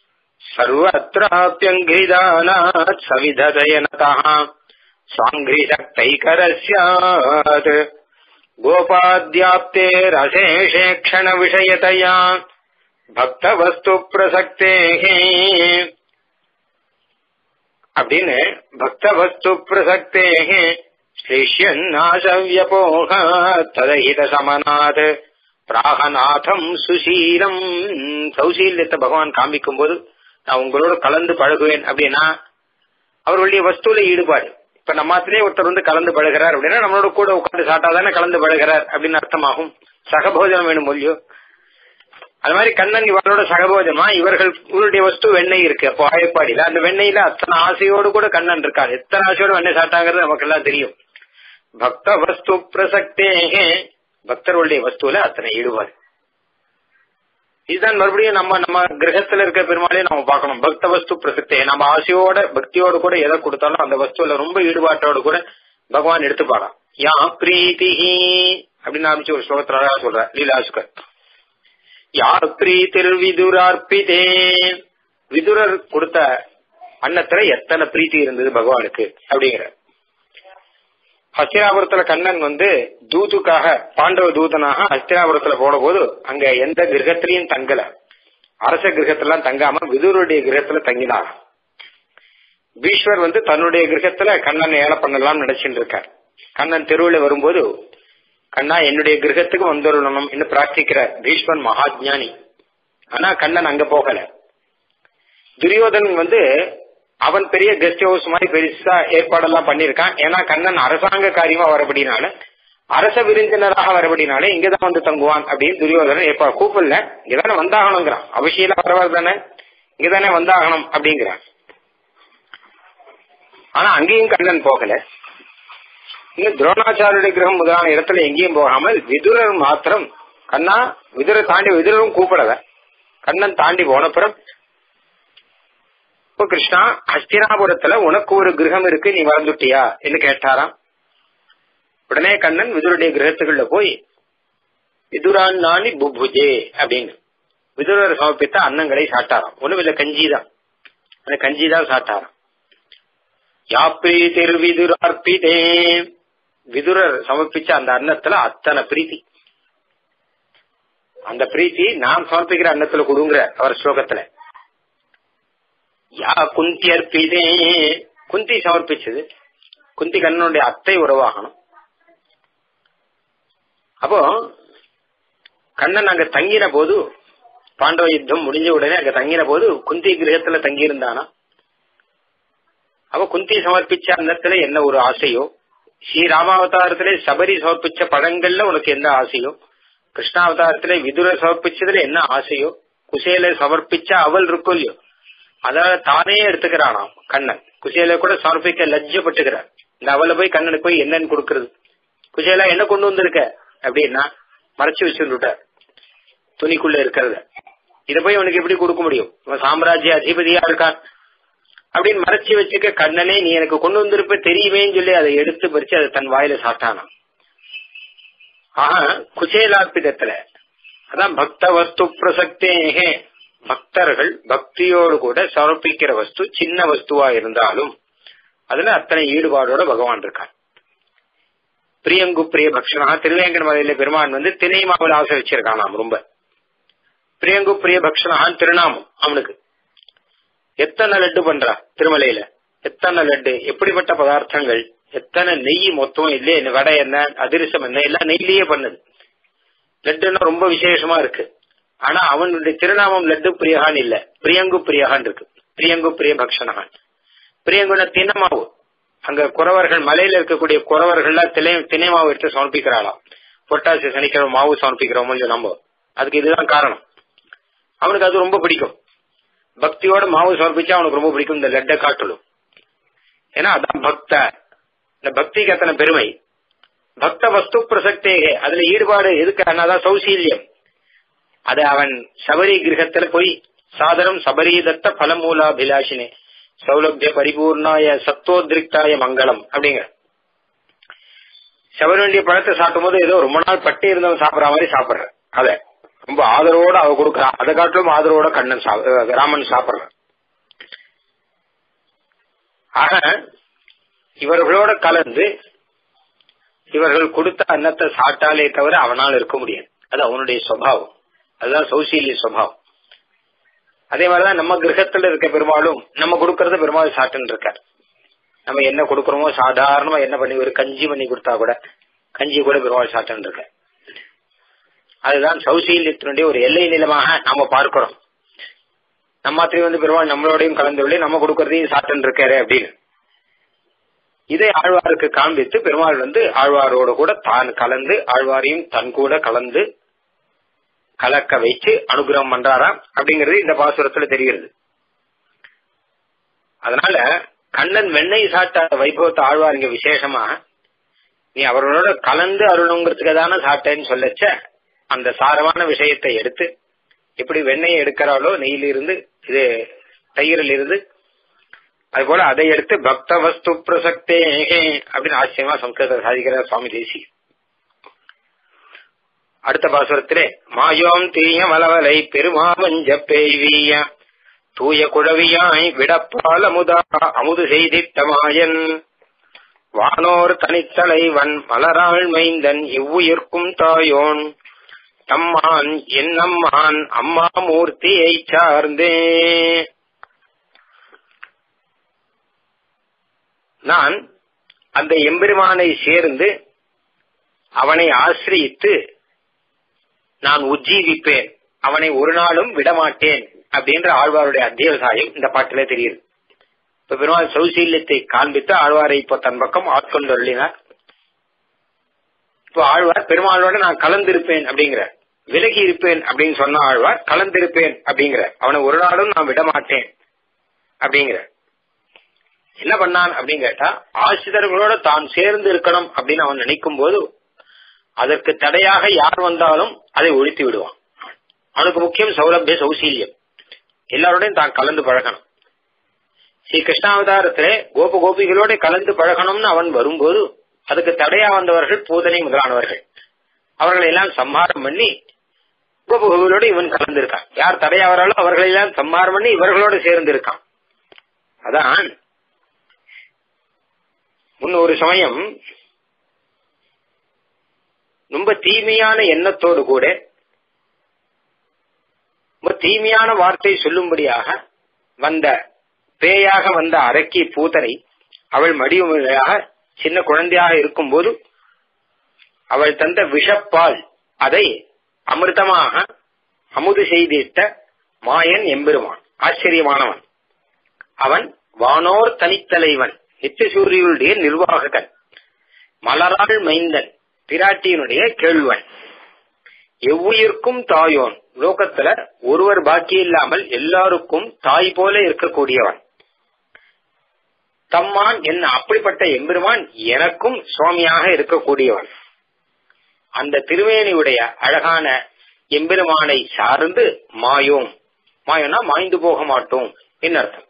சர்வத்ராப்யங்கிரிதானாத் சவிததயனதஹ சாங்கிரிதக்தைகரஸ்யாத் கோபாத்யாப்தே ரசேஷே க்ஷண விஷயதயா பக்த வஸ்து பிரசக்தேஹே அப்படின்னு பக்த வஸ்து பிரசக்தேஹே ஸ்ரீஷ்யன்னாசவ்யபோக ததஹித சமநாத் பிராகநாதம் சுசீலம். சௌசீல்யத்தை பகவான் காமிக்கும் போது நான் உங்களோட கலந்து பழகுவேன் அப்படின்னா அவர்களுடைய வஸ்துல ஈடுபாடு. இப்ப நம்மத்திலே ஒருத்தர் கலந்து பழகிறார் அப்படின்னா நம்மளோட கூட உட்காந்து சாட்டாதானே கலந்து பழகிறார் அப்படின்னு அர்த்தமாகும். சகபோஜனம் வேணும் மொழியோ. அது மாதிரி கண்ணன் இவரோட சகபோஜமா இவர்களுடைய வஸ்து வெண்ணெய் இருக்கு. அப்போ ஆயப்பாடியில அந்த வெண்ணெயில அத்தனை ஆசையோடு கூட கண்ணன் இருக்காரு. எத்தனை ஆசையோடு வெண்ணெய் சாப்பிட்டாங்கிறது நமக்கு எல்லாம் தெரியும். பக்த வஸ்து பிரசக்தே, பக்தர்களுடைய வஸ்துல அத்தனை ஈடுபாடு. இதுதான் மறுபடியும் நம்ம கிரகத்துல இருக்க பெருமாளையும் நம்ம பார்க்கணும். பக்த வஸ்து பிரசக்தே, நம்ம ஆசையோட பக்தியோடு கூட எதை கொடுத்தாலும் அந்த வஸ்துல ரொம்ப ஈடுபாட்டோடு கூட பகவான் எடுத்துப்பாராம். யா பிரீத்தி அப்படின்னு ஆரம்பிச்சு ஒரு ஸ்லோகத்துல சொல்ற லீலாசுகர். யார் பிரீத்திர் விதுரார்பிதே, விதுரர் கொடுத்த அன்னத்துல எத்தனை பிரீத்தி இருந்தது பகவானுக்கு அப்படிங்கிற. ஹஸ்தினாபுரத்துல கண்ணன் தூதுக்காக பாண்டவ தூதனாக ஹஸ்தினாபுரத்துல போன போது அங்க எந்த கிரகத்திலையும் தங்கல. அரச கிரகத்திலாம் தங்காம விதுருடைய கிரகத்துல தங்கினார். பீஷ்வர் தன்னுடைய கிரகத்துல கண்ணன் ஏழை பண்ணலாம் நினைச்சுட்டு இருக்கார். கண்ணன் தெருவில் வரும்போது கண்ணா என்னுடைய கிரகத்துக்கு வந்துடணும் என்று பிரார்த்திக்கிறார். பீஷ்மன் மகாஜானி. ஆனா கண்ணன் அங்க போகல. துரியோதன் அவன் பெரிய கெஸ்ட் ஹவுஸ் மாதிரி பெருசா ஏற்பாடெல்லாம் பண்ணிருக்கான். ஏன்னா கண்ணன் அரசாங்க காரியமா வரபடினால, அரச விருந்தினராக வரபடினாலே இங்கதான் தங்குவான் அப்படின்னு துரியோதனன் ஏற்பாடு கூப்பிடல. இங்கதானே வந்தாகணுங்கிறான். அவசியம் பரவாயில்ல தானே, இங்கதானே வந்தாகணும் அப்படிங்கிறான். ஆனா அங்கேயும் கண்ணன் போகல. இன்னும் துரோணாச்சாரிய கிரகம் முதலான இடத்துல எங்கேயும் போகாமல் விதுரர் மாத்திரம் கண்ணா விதுரை தாண்டி, விதுரரும் கூப்பிடல. கண்ணன் தாண்டி போனப்புறம் இப்போ கிருஷ்ணா ஹஸ்தினாபுரத்துல உனக்கு ஒரு கிரகம் இருக்கு, நீ வந்துட்டியா என்று கேட்டாராம். உடனே கண்ணன் விதுருடைய கிரகத்துக்குள்ள போய் விதுரான் நானி புபுஜே அப்படின்னு விதுரர் சமர்ப்பித்த அன்னங்களை சாட்டாராம். ஒண்ணும் இல்ல, கஞ்சிதான். அந்த கஞ்சிதான் சாட்டாராம். யாப்ரீதிர் விதுரார்பிதே, விதுரர் சமர்ப்பிச்ச அந்த அன்னத்துல அத்தனை பிரீத்தி. அந்த பிரீத்தி நாம் சமர்ப்பிக்கிற அன்னத்துல கொடுங்கிற அவர் ஸ்லோகத்துல. யா குந்தி அர்ப்பிதே, குந்தி சமர்ப்பிச்சது. குந்தி கண்ணனுடைய அத்தை உறவாகணும். அப்போ கண்ணன் அங்க தங்கின போது, பாண்டவ யுத்தம் முடிஞ்ச உடனே அங்க தங்கின போது குந்தி கிரகத்துல தங்கி இருந்தானா. அப்ப குந்தி சமர்ப்பிச்ச அன்னத்துல என்ன ஒரு ஆசையோ, ஸ்ரீராமாவதாரத்திலே சபரி சமர்ப்பிச்ச பழங்கள்ல உனக்கு என்ன ஆசையோ, கிருஷ்ணாவதாரத்திலே விதுர சமர்ப்பிச்சதுல என்ன ஆசையோ, குசேல சமர்ப்பிச்ச அவள் இருக்கும் இல்லையோ, அதனால தானே எடுத்துக்கிறானாம் கண்ணன். குசேல கூட சமர்ப்பிக்க லஜ்ஜப்பட்டுக்கிறார். இந்த அவளை போய் கண்ணனுக்கு போய் என்னன்னு கொடுக்கறது. குசேலா என்ன கொண்டு வந்திருக்க அப்படின்னா மறைச்சு வச்சுட்டார் துணிக்குள்ள இருக்கிறத. இத போய் உனக்கு எப்படி கொடுக்க முடியும், இவன் சாம்ராஜ்ய அதிபதியா இருக்கான் அப்படின்னு மறைச்சு வச்சுக்க. கண்ணனே நீ எனக்கு கொண்டு வந்திருப்ப தெரியுமேன்னு சொல்லி அதை எடுத்து பறிச்சு அதை தன் வாயில சாப்பிட்டானாம். ஆஹா, குசேலார்பிதத்துல அதான் பக்த வஸ்து பிரசக்தேகே, பக்தர்கள் பக்தியோடு கூட சமர்ப்பிக்கிற வஸ்து சின்ன வஸ்துவா இருந்தாலும் அதுல அத்தனை ஈடுபாடோட பகவான் இருக்கான். பிரியங்கு பிரிய பக்ஷனா, திருவேங்கடமலையில பெருமான் திணை மாவில் ஆசை வச்சிருக்கானாம். ரொம்ப பிரியங்கு பிரிய பக்ஷனான் திருநாமம் அவனுக்கு. எத்தனை லட்டு பண்றா திருமலையில, எத்தனை லட்டு, எப்படிப்பட்ட பதார்த்தங்கள், எத்தனை நெய் மொத்தம் இல்லையே, வடை என்ன அதிரசம் என்ன எல்லாம் நெய்லயே பண்ணுது. லட்டுன்னா ரொம்ப விசேஷமா இருக்கு. ஆனா அவனுடைய திருநாமம் லட்டு பிரியகான் இல்ல, பிரியங்கு பிரியகான் இருக்கு. பிரியங்கு பிரிய பக்ஷனான். பிரியங்குன தினமாவு, அங்க குறவர்கள் மலையில இருக்கக்கூடிய குறவர்கள்லாம் திணை மாவு எடுத்து சமர்ப்பிக்கிறாளாம். பொட்டாசி சனிக்கிழமை மாவு சமர்ப்பிக்கிறோமோ இல்லையோ நம்ம, அதுக்கு இதுதான் காரணம். அவனுக்கு அது ரொம்ப பிடிக்கும். பக்தியோட மாவு சமர்ப்பிச்சா அவனுக்கு ரொம்ப பிடிக்கும் இந்த லட்டை காட்டலும். ஏன்னா அதான் பக்த, இந்த பக்திக்கு அத்தனை பெருமை. பக்த வஸ்து பிரசக்தேகே, அதுல ஈடுபாடு எதுக்கு, அதான் சௌசீல்யம். அது அவன் சபரி கிரகத்துல போய் சாதனம் சபரீதத்த பலமூலாபிலாஷினே சௌலபிய பரிபூர்ணாய சத்தோத்ரிக்தாய மங்களம் அப்படிங்கிற. சபரி வேண்டிய பழத்தை சாப்பிடும் போது ஏதோ ரொம்ப நாள் பட்டி இருந்தவன் சாப்பிடற மாதிரி சாப்பிடுற, அத ரொம்ப ஆதரவோட அவ கொடுக்கறான். அதை காட்டிலும் ஆதரவோட கண்ணன் ராமன் சாப்பிடுறான். ஆக இவர்களோட கலந்து இவர்கள் கொடுத்த அன்னத்தை சாப்பிட்டாலே தவிர அவனால் இருக்க முடியாது. அது அவனுடைய சுபாவம், அதுதான் சௌசீல்ய சுபாவம். அதே மாதிரிதான் நம்ம கிரகத்துல இருக்க பெருமாளும் நம்ம கொடுக்கறத பெருமாள் சாப்பிட்டு இருக்கார். நம்ம என்ன கொடுக்கறோமோ சாதாரணமா என்ன பண்ணி ஒரு கஞ்சி பண்ணி கொடுத்தா கூட கஞ்சி கூட பெருமாள் சாப்பிட்டு இருக்க. அதுதான் சௌசீல்யத்தினுடைய ஒரு எல்லை நிலமாக நாம பார்க்கிறோம். நம்மாத்திரையும் பெருமாள் நம்மளோடையும் கலந்துள்ளே நம்ம கொடுக்கறதையும் சாப்பிட்டு இருக்காரு அப்படின்னு. இதை ஆழ்வாருக்கு காண்பித்து பெருமாள் ஆழ்வாரோட கூட தான் கலந்து, ஆழ்வாரையும் தன் கூட கலந்து கலக்க வச்சு அனுகிரகம் பண்றாராம் அப்படிங்கிறது இந்த பாசுரத்துல தெரிகிறது. அதனால கண்ணன் வெண்ணெய் சாப்பிட்ட வைபவத்தை ஆழ்வார் இங்க விசேஷமா நீ அவர்களோட கலந்து அருணுங்கிறதுக்கு தானே சாப்பிட்டேன்னு சொல்லச்ச அந்த சாரமான விஷயத்தை எடுத்து எப்படி வெண்ணெயை எடுக்கிறாளோ நெய்யிலிருந்து இது தயிரில் இருந்து அது போல அதை எடுத்து பக்த வஸ்து பிரசக்தே அப்படின்னு ஆச்சரியமா சம்ஸ்கிருத சாதிக்கிறார் சுவாமி தேசி. அடுத்த பாசுரத்திலே மாயோம் தீய வளவலை பெருமாவஞ்ச பேய்வீய தூய குழவியாய் விடப்பால் அமுதா அமுது செய்திட்ட மாயன் வானோர் தனித்தலைவன் மலராள் மைந்தன் இவ்வுயிர்க்கும் தாயோன் தம்மான் என்னம்மான் அம்மா மூர்த்தியை சார்ந்தே. நான் அந்த எம்பெருமானை சேர்ந்து அவனை ஆசிரியித்து நான் உஜ்ஜீவிப்பேன், அவனை ஒரு நாளும் விடமாட்டேன் அப்படின்ற ஆழ்வாருடைய அத்தியாவசாயம் இந்த பாட்டிலே தெரியுது. இப்ப பெருமாள் சௌசீல்யத்தை காண்பித்து ஆழ்வாரை இப்போ தன் பக்கம் ஆட்கொண்டு அருளினார். இப்போ ஆழ்வார் பெருமாளோட நான் கலந்திருப்பேன் அப்படிங்கிற, விலகி இருப்பேன் அப்படின்னு சொன்ன ஆழ்வார் கலந்திருப்பேன் அப்படிங்கிற, அவனை ஒரு நாளும் நான் விடமாட்டேன் அப்படிங்கிற. என்ன பண்ணான் அப்படின்னு கேட்டா ஆசிரியர்களோட தான் சேர்ந்து இருக்கணும் அப்படின்னு அவன் நினைக்கும் போது அதற்கு தடையாக யார் வந்தாலும் அதை ஒழித்து விடுவான். அவனுக்கு முக்கியம் சௌலபிய சௌசீல்யம், எல்லாரோடையும் தான் கலந்து பழகணும். ஸ்ரீ கிருஷ்ணாவதாரத்திலே கோப கோபிகளோட கலந்து பழகணும்னு அவன் வரும்போது அதுக்கு தடையா வந்தவர்கள் பூதனை முதலானவர்கள், அவர்களை எல்லாம் சம்ஹாரம் பண்ணி கோபகோபிகளோட இவன் கலந்திருக்கான். யார் தடையா வராலோ அவர்களை எல்லாம் சம்ஹாரம் பண்ணி இவர்களோட சேர்ந்து இருக்கான். அதான் முன்ன ஒரு சமயம் ரொம்ப தீமையான எண்ணத்தோடு கூட ரொம்ப தீமையான வார்த்தை சொல்லும்படியாக வந்த பேயாக வந்த அரக்கி பூதனை அவள் மடியுமையாக சின்ன குழந்தையாக இருக்கும் போது அவள் தந்த விஷப்பால் அதை அமிர்தமாக அமுது செய்திட்ட மாயன் எம்பெருமான் ஆச்சரியமானவன். அவன் வானோர் தனித்தலைவன், நித்தியசூரியுடைய நிர்வாககன், மலராள் மைந்தன், பிராட்டியினுடைய கேள்வன், எவ்வுயிர்க்கும் தாயோன், லோகத்துல ஒருவர் பாக்கி இல்லாமல் எல்லாருக்கும் தாய் போல இருக்கக்கூடியவன், தம்மான் என்ன அப்படிப்பட்ட எம்பெருமான் எனக்கும் சுவாமியாக இருக்கக்கூடியவன். அந்த திருவேணியுடைய அழகான எம்பெருமானை சார்ந்து மாயோம், மாயோன்னா மாய்ந்து போக மாட்டோம் என்ன அர்த்தம்.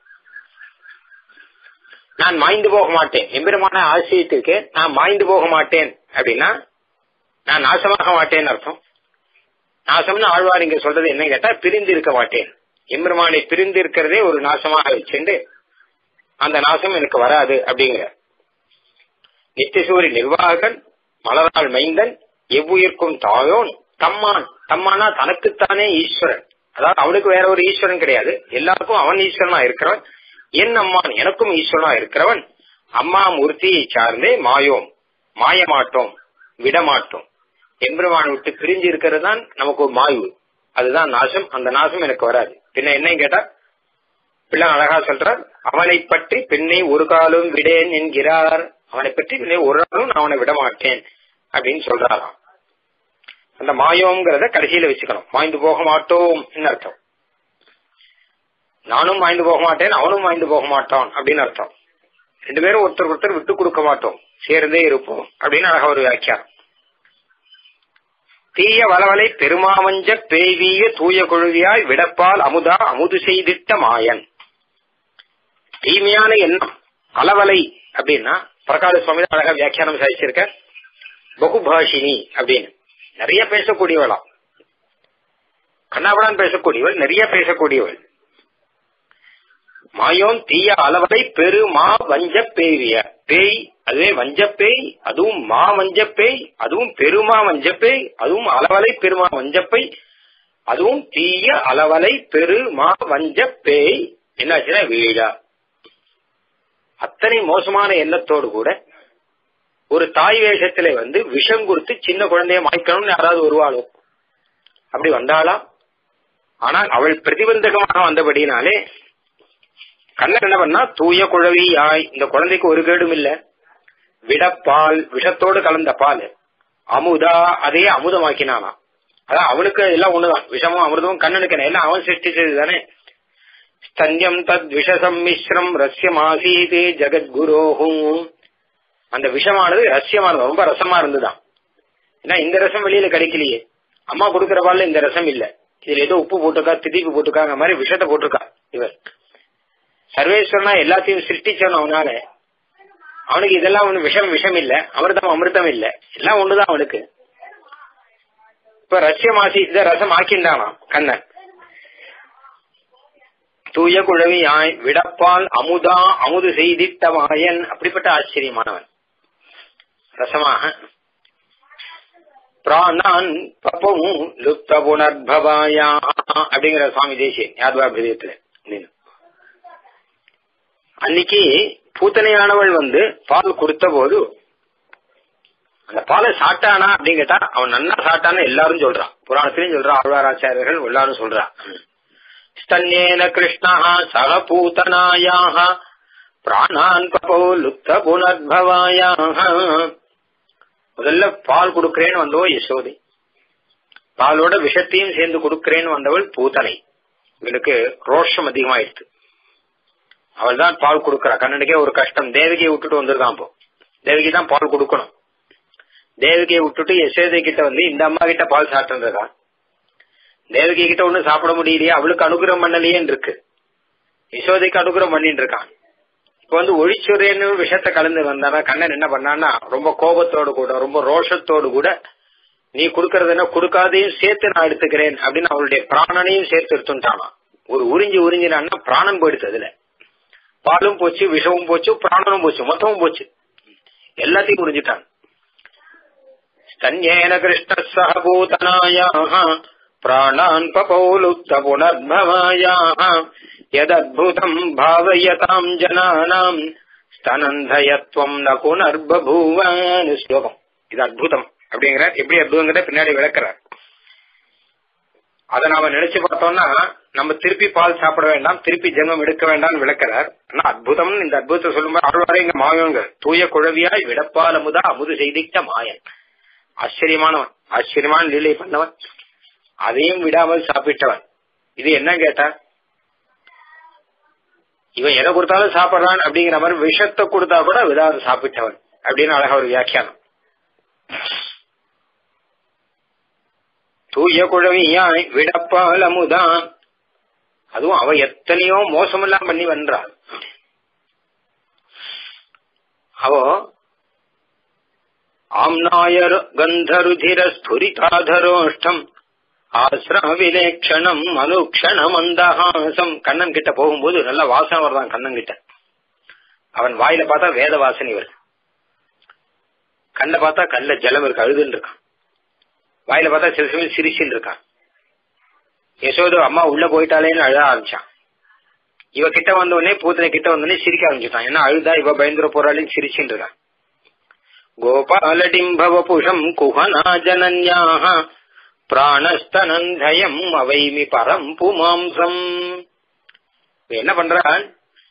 நான் மாய்ந்து போக மாட்டேன், எம்பெருமான ஆசிரியத்திற்கேன் நான் மாய்ந்து போக மாட்டேன் அப்படின்னா நான் நாசமாக மாட்டேன்னு அர்த்தம். நாசம்னு ஆழ்வார் இங்க சொல்றது என்ன கேட்டா பிரிந்து இருக்க மாட்டேன், எம்பெருமானை பிரிந்து இருக்கிறதே ஒரு நாசமாக வச்சுண்டு அந்த நாசம் எனக்கு வராது அப்படிங்கிற. நித்தியசூரி நிர்வாகன், மலராள் மைந்தன், எவ்வுயிர்க்கும் தாயோன், தம்மான், தம்மானா தனக்குத்தானே ஈஸ்வரன், அதாவது அவனுக்கு வேற ஒரு ஈஸ்வரன் கிடையாது, எல்லாருக்கும் அவன் ஈஸ்வரனா இருக்கிறவன், என் அம்மான் எனக்கும் ஈஸ்வரனா இருக்கிறவன், அம்மா மூர்த்தியை சார்ந்தே மாயோம் மாயமாட்டோம் விடமாட்டோம். எம்பெருமான் விட்டு பிரிஞ்சு இருக்கிறது தான் நமக்கு ஒரு மாய்வு, அதுதான் நாசம். அந்த நாசம் எனக்கு வராது. பின்ன என்ன கேட்டா பிள்ளை அழகா சொல்றார், அவனை பற்றி பெண்ணை ஒரு காலும் விடேன் என்கிறார். அவனை பற்றி பெண்ணை ஒரு நாளும் நான் அவனை விட மாட்டேன் அப்படின்னு சொல்றாராம். அந்த மாயோங்கிறத கடைசியில வச்சுக்கணும். மாய்ந்து போக மாட்டோம் அர்த்தம். நானும் மாய்ந்து போக மாட்டேன், அவனும் மாய்ந்து போக மாட்டான் அப்படின்னு அர்த்தம். ரெண்டு பேரும் ஒருத்தர் ஒருத்தர் விட்டு கொடுக்க மாட்டோம், சேர்ந்தே இருப்போம் அப்படின்னு அழகா ஒரு வியாக்கியானம். தீய வளவலை பெருமாவஞ்ச பேய்வீய தூய கொழுவியாய் விடப்பால் அமுதா அமுது செய்திட்ட மாயன். தீமையான எண்ணம் அளவலை அப்படின்னா பிரகால சுவாமி அழகா வியாக்கியானம் சாதிச்சிருக்க. பகுபாஷினி அப்படின்னு நிறைய பேசக்கூடியவளாம், கண்ணாபடான் பேசக்கூடியவள், நிறைய பேசக்கூடியவள். மாயோன் தீய அளவலை பெருமா வஞ்ச பேய்விய, பேய் அதுவே வஞ்சப்பேய், அதுவும் மா வஞ்சப்பேய், அதுவும் பெருமா வஞ்சப்பேய், அதுவும் அளவலை பெருமா வஞ்சப்பை, அதுவும் தீய அளவலை பெருமா வஞ்சப்பேய். என்னாச்சுன்னா வீழா. அத்தனை மோசமான எண்ணத்தோடு கூட ஒரு தாய் வேஷத்திலே வந்து விஷம் கொடுத்து சின்ன குழந்தைய மாய்க்கணும்னு யாராவது வருவாளோ, அப்படி வந்தாலாம். ஆனால் அவள் பிரதிபந்தகமாக வந்தபடினாலே கண்ணன் என்ன பண்ணா, தூய குழவி யாய், இந்த குழந்தைக்கு ஒரு கேடும் இல்ல, விடப்பால் விஷத்தோடு கலந்த பால், அமுதா அதே அமுதமாக்கினானா. அதான் அவனுக்கு எல்லாம் ஒண்ணுதான், விஷமும் அமிர்தமும் கண்ணனுக்கு எல்லாம் அவன் சிருஷ்டிச்சது தானே. ஸ்தன்யம் தத் விஷசம்மிஸ்ரம் ரஸ்யமாசீதே ஜெகத்குரோஹும். அந்த விஷமானது ரஸ்யமானது, ரொம்ப ரசமா இருந்துதான். ஏன்னா இந்த ரசம் வெளியில கிடைக்கலையே, அம்மா கொடுக்கற பால்ல இந்த ரசம் இல்ல, இதுல ஏதோ உப்பு போட்டுக்கா திதிப்பு போட்டுக்காங்க மாதிரி விஷத்தை போட்டிருக்கா. இவர் சர்வேஸ்வரனா எல்லாத்தையும் சிருஷ்டிச்சவன், அவனால அவனுக்கு இதெல்லாம் ஒண்ணு விஷம் விஷம் இல்ல, அமிர்தம் அமிர்தம் இல்ல, எல்லாம் ஒண்ணுதான் அவனுக்கு. இப்ப ரஷ்யமாசி இத ரசம் ஆக்கின்றானாம் கண்ணன். தூய குழவியாய் விடப்பால் அமுதா அமுது செய்திட்ட மாயன், அப்படிப்பட்ட ஆச்சரியமானவன் ரசமாக. பிராணான் பபவும் லுப்த புனர்பவாயா அப்படிங்கிற சுவாமி தேசிய யாத்வாபிரியத்துல. அன்னைக்கு பூத்தனையானவள் வந்து பால் கொடுத்த போது அந்த பாலை சாட்டானா அப்படின்னு கேட்டா அவன் நன்னா சாட்டான்னு எல்லாரும் சொல்றான், புராணத்திலையும் சொல்றான், ஆழ்வாராச்சாரியர்கள் எல்லாரும் சொல்றான். ஸ்தன்யேன கிருஷ்ணா சக பூத்தனாயாக பிராணான் பபோ லுப்த புனர்பவாயாக. முதல்ல பால் கொடுக்கிறேன்னு வந்தவோ யசோதை, பாலோட விஷத்தையும் சேர்ந்து கொடுக்கிறேன்னு வந்தவள் பூத்தனை. இவளுக்கு ரோஷம் அதிகமாயிடுச்சு. அவள் தான் பால் கொடுக்கறா. கண்ணனுக்கே ஒரு கஷ்டம், தேவகியை விட்டுட்டு வந்திருக்கான். இப்போ தேவகி தான் பால் கொடுக்கணும். தேவகியை விட்டுட்டு யசோதை கிட்ட வந்து இந்த அம்மா கிட்ட பால் சாப்பிட்டுருக்கா. தேவகி கிட்ட ஒண்ணும் சாப்பிட முடியலையே, அவளுக்கு அனுகிரகம் பண்ணலையேன்னு இருக்கு, யசோதைக்கு அனுகிரகம் பண்ணிட்டு இருக்கான். இப்ப வந்து ஒழிச்சுரேன்னு விஷத்தை கலந்து வந்தானா கண்ணன் என்ன பண்ணான்னா ரொம்ப கோபத்தோடு கூட ரொம்ப ரோஷத்தோடு கூட நீ கொடுக்கறதுன்னா கொடுக்காதையும் சேர்த்து நான் எடுத்துக்கிறேன் அப்படின்னு அவளுடைய பிராணனையும் சேர்த்து எடுத்துட்டானா. ஒரு உறிஞ்சினான்னா பிராணம் போயிடுச்சு. அதுல பாலும் போச்சு, விஷமும் போச்சு, பிராணனும் போச்சு, மொத்தமும் போச்சு, எல்லாத்தையும் உறிஞ்சிட்டான். ஸ்தன்யேன கிருஷ்ண சகபூதனாயாக பிராணான் பபௌலுப்த புனர்பவாயாக யதத்புதம் பாவயதாம் ஜனானாம் ஸ்தனந்தயத்வம் ந புனர்பூவன். ஸ்லோகம் இது அத்புதம் அப்படிங்கிறார். எப்படி அத்புதங்கிற பின்னாடி விளக்குறார். அதை நாம நினைச்சு பார்த்தோம்னா நம்ம திருப்பி பால் சாப்பிட வேண்டாம், திருப்பி ஜென்மம் எடுக்க வேண்டாம்னு விளக்குறார். ஆனா அத்புதம், இந்த அத்புதத்தை சொல்லும்போது ஆழ்வாரே இங்க மாயங்க தூய குழவியாய் விடப்பால் அமுதா அமுது செய்திட்ட மாயன். ஆச்சரியமானவன், ஆச்சரியமான லீலை பண்ணவன், அதையும் விடாமல் சாப்பிட்டவன். இது என்ன கேட்டா இவன் எதை கொடுத்தாலும் சாப்பிடுறான் அப்படிங்கிற மாதிரி விஷத்தை கொடுத்தா கூட விடாது சாப்பிட்டவன் அப்படின்னு அழகா ஒரு வியாக்கியானம். தூய குழவியாய் விடப்பால் அமுதா, அதுவும் அவ எத்தனையோ மோசமெல்லாம் பண்ணி வென்றாள். அவோ ஆம்நாயர் கந்தருதிர ஸ்புரிதாதரோஷ்டம் ஆசிரவிலேக்ஷணம் அனுக்ஷணம் அந்தஹாசம். கண்ணன் கிட்ட போகும்போது நல்ல வாசனை வருதான் கண்ணன் கிட்ட. அவன் வாயில பார்த்தா வேத வாசனை வருது, கண்ண பார்த்தா கல்ல ஜலம் இருக்கு, அழுதுன்னு இருக்கான். வாயில பார்த்தா சில சமயம் சிரிச்சுன்னு இருக்கான். யசோதோ அம்மா உள்ள போயிட்டாலேன்னு அழ ஆரம்பிச்சான். இவ கிட்ட வந்தோடனே பூத்தனை கிட்ட வந்தோடனே சிரிக்க ஆரம்பிச்சுட்டான். ஏன்னா அழுதா இவ பயந்துர போறாளின்னு சிரிச்சுன்னு இருக்கான். கோபாலடிம்பவ புஷம் குஹனா ஜனன்யாக பிராணஸ்தனந்தயம் அவைமி பரம் புமாம்சம். என்ன பண்றான்,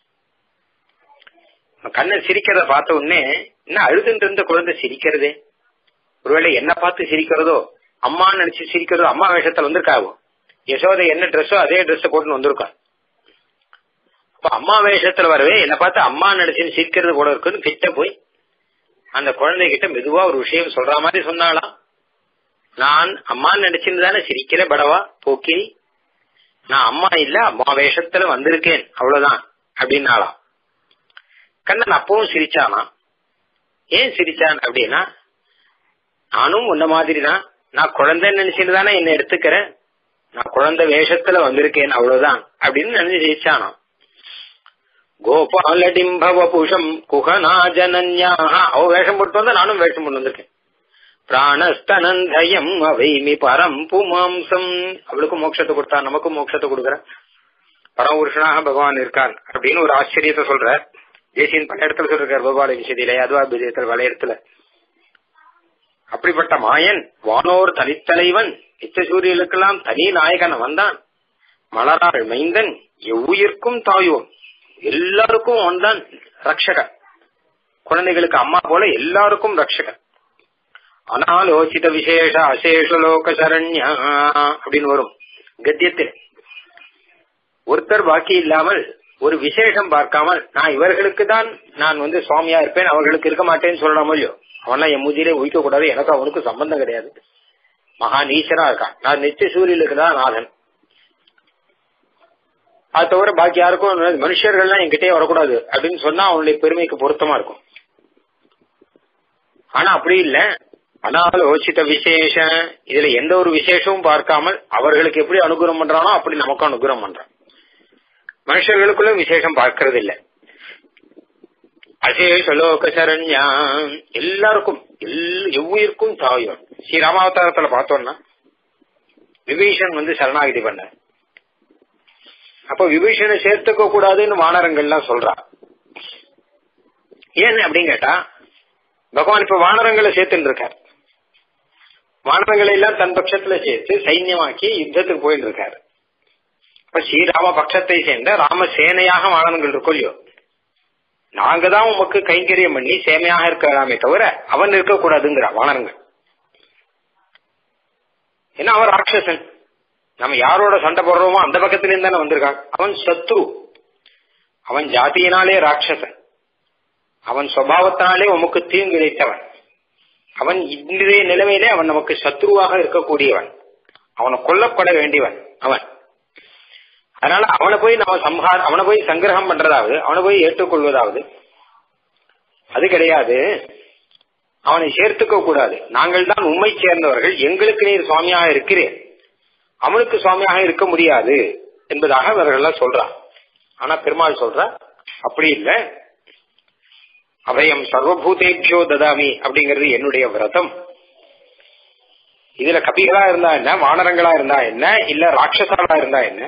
கண்ணன் சிரிக்கிறத பார்த்த உடனே என்ன அழுதுன்னு இருந்த குழந்தை சிரிக்கிறதே, ஒருவேளை என்ன பார்த்து சிரிக்கிறதோ, அம்மான்னு நினைச்சு சிரிக்கிறதோ, அம்மா வேஷத்துல வந்திருக்காவோ. யசோதை என்ன ட்ரெஸ்ஸோ அதே ட்ரெஸ் போட்டுன்னு வந்திருக்கான். அப்ப அம்மா வேஷத்துல வரவே என்ன பார்த்து அம்மா நினைச்சு சிரிக்கிறது போல இருக்குன்னு கிட்ட போய் அந்த குழந்தை கிட்ட மெதுவா ஒரு விஷயம் சொல்ற மாதிரி சொன்னாலாம். நான் அம்மா நினைச்சுன்னு தானே சிரிக்கிறேன் படவா போக்கிரி, நான் அம்மா இல்ல அம்மா வேஷத்துல வந்திருக்கேன் அவ்வளவுதான் அப்படின்னாலாம். கண்ணன் அப்பவும் சிரிச்சானா. ஏன் சிரிச்சான் அப்படின்னா, நானும் உன்ன மாதிரி தான், நான் குழந்தைன்னு நினைச்சுட்டு தானே என்ன எடுத்துக்கிறேன், நான் குழந்தை வேஷத்துல வந்திருக்கேன் அவ்வளவுதான் அப்படின்னு நினைச்சு சிரிச்சானா. கோபாலடிம்பவ புஷம் குஹனா ஜனன்யாக, அவ வேஷம் போட்டு வந்தா நானும் வேஷம் போட்டு வந்திருக்கேன். பிராணஸ்தனந்தயம் அவைமி பரம் புமாம்சம், அவளுக்கும் மோட்சத்தை கொடுத்தா நமக்கும் மோட்சத்தை கொடுக்குற பரமபுருஷனாக பகவான் இருக்கான் அப்படின்னு ஒரு ஆச்சரியத்தை சொல்ற. தேசியன் பல இடத்துல சொல்றார் கோபால விஷயத்தில, அதுவாபிஜயத்தில் பல இடத்துல. அப்படிப்பட்ட மாயன் வானோர் தனித்தலைவன், நித்தியசூரியர்களுக்கெல்லாம் தனி நாயகன் வந்தான். மலராள் மைந்தன் எவ்வுயிர்க்கும் தாயோன், எல்லாருக்கும் வந்தான் ரட்சகன். குழந்தைகளுக்கு அம்மா போல எல்லாருக்கும் ரட்சகன். அனாலோசித விசேஷ அசேஷலோக சரண்யா அப்படின்னு வரும் கத்தியத்தில். ஒருத்தர் பாக்கி இல்லாமல் ஒரு விசேஷம் பார்க்காமல் நான் இவர்களுக்கு தான் நான் சுவாமியா இருப்பேன், அவர்களுக்கு இருக்க மாட்டேன்னு சொல்லலாம் இல்லையோ. அவன்லாம் என் மூஞ்சிலே உயிக்க கூடாது, எனக்கு அவனுக்கு சம்பந்தம் கிடையாது, மகா நீச்சரா இருக்கான், நான் நித்திய சூரியலுக்கு தான் நாதன், அது தவிர பாக்கி யாருக்கும் மனுஷர்கள்லாம் என்கிட்டயே வரக்கூடாது அப்படின்னு சொன்னா அவனுடைய பெருமைக்கு பொருத்தமா இருக்கும். ஆனா அப்படி இல்ல, அனாலோசித விசேஷ, இதுல எந்த ஒரு விசேஷமும் பார்க்காமல் அவர்களுக்கு எப்படி அனுகிரகம் பண்றானோ அப்படி நமக்கும் அனுகிரகம் பண்றான். மனுஷர்களுக்குள்ள விசேஷம் பார்க்கறது இல்ல. அசேஷலோக சரண்யா, எல்லாருக்கும் எவ்வுயிருக்கும் தாயோன். ஸ்ரீ ராமாவதாரத்துல பார்த்தோம்னா விபீஷன் சரணாகிதி பண்ண, அப்ப விபீஷனை சேர்த்துக்க கூடாதுன்னு வானரங்கள்லாம் சொல்றா. ஏன் அப்படின்னு கேட்டா, பகவான் இப்ப வானரங்களை சேர்த்துட்டு இருக்கார். வானரங்களை எல்லாம் தன் பட்சத்துல சேர்த்து சைன்யமாக்கி யுத்தத்துக்கு போயிட்டு இருக்காரு. இப்ப ஸ்ரீராம பட்சத்தை சேர்ந்த ராம சேனையாக வானரங்கள் இருக்கும் இல்லையோ, நாங்க தான் உமக்கு கைங்கரியம் பண்ணி சேமையாக இருக்கலாமே தவிர அவன் இருக்கக்கூடாதுங்கிற வானரங்கள். ஏன்னா அவன் ராட்சசன், நம்ம யாரோட சண்டை போடுறோமோ அந்த பக்கத்திலேருந்து தானே வந்திருக்கான். அவன் சத்ரு, அவன் ஜாதியினாலே ராட்சசன், அவன் சுபாவத்தினாலே உமக்கு தீங்கு இழைத்தவன், அவன் இன்றைய நிலைமையிலே அவன் நமக்கு சத்ருவாக இருக்கக்கூடியவன், அவனை கொல்லப்பட வேண்டியவன் அவன். அதனால அவனை போய் நம்ம அவனை போய் சங்கிரகம் பண்றதாவது, அவனை போய் ஏற்றுக்கொள்வதாவது அது கிடையாது. அவனை சேர்த்துக்க கூடாது. நாங்கள் தான் உண்மை சேர்ந்தவர்கள், எங்களுக்கு நீர் சுவாமியாக இருக்கிறேன், அவனுக்கு சுவாமியாக இருக்க முடியாது என்பதாக அவர்கள் சொல்றார். ஆனா பெருமாள் சொல்ற அப்படி இல்ல, அபயம் சர்வபூதேபியோ ததாமி அப்படிங்கிறது என்னுடைய விரதம். இதுல கபிகளா இருந்தா என்ன, வானரங்களா இருந்தா என்ன, இல்ல ராட்சசாலா இருந்தா என்ன,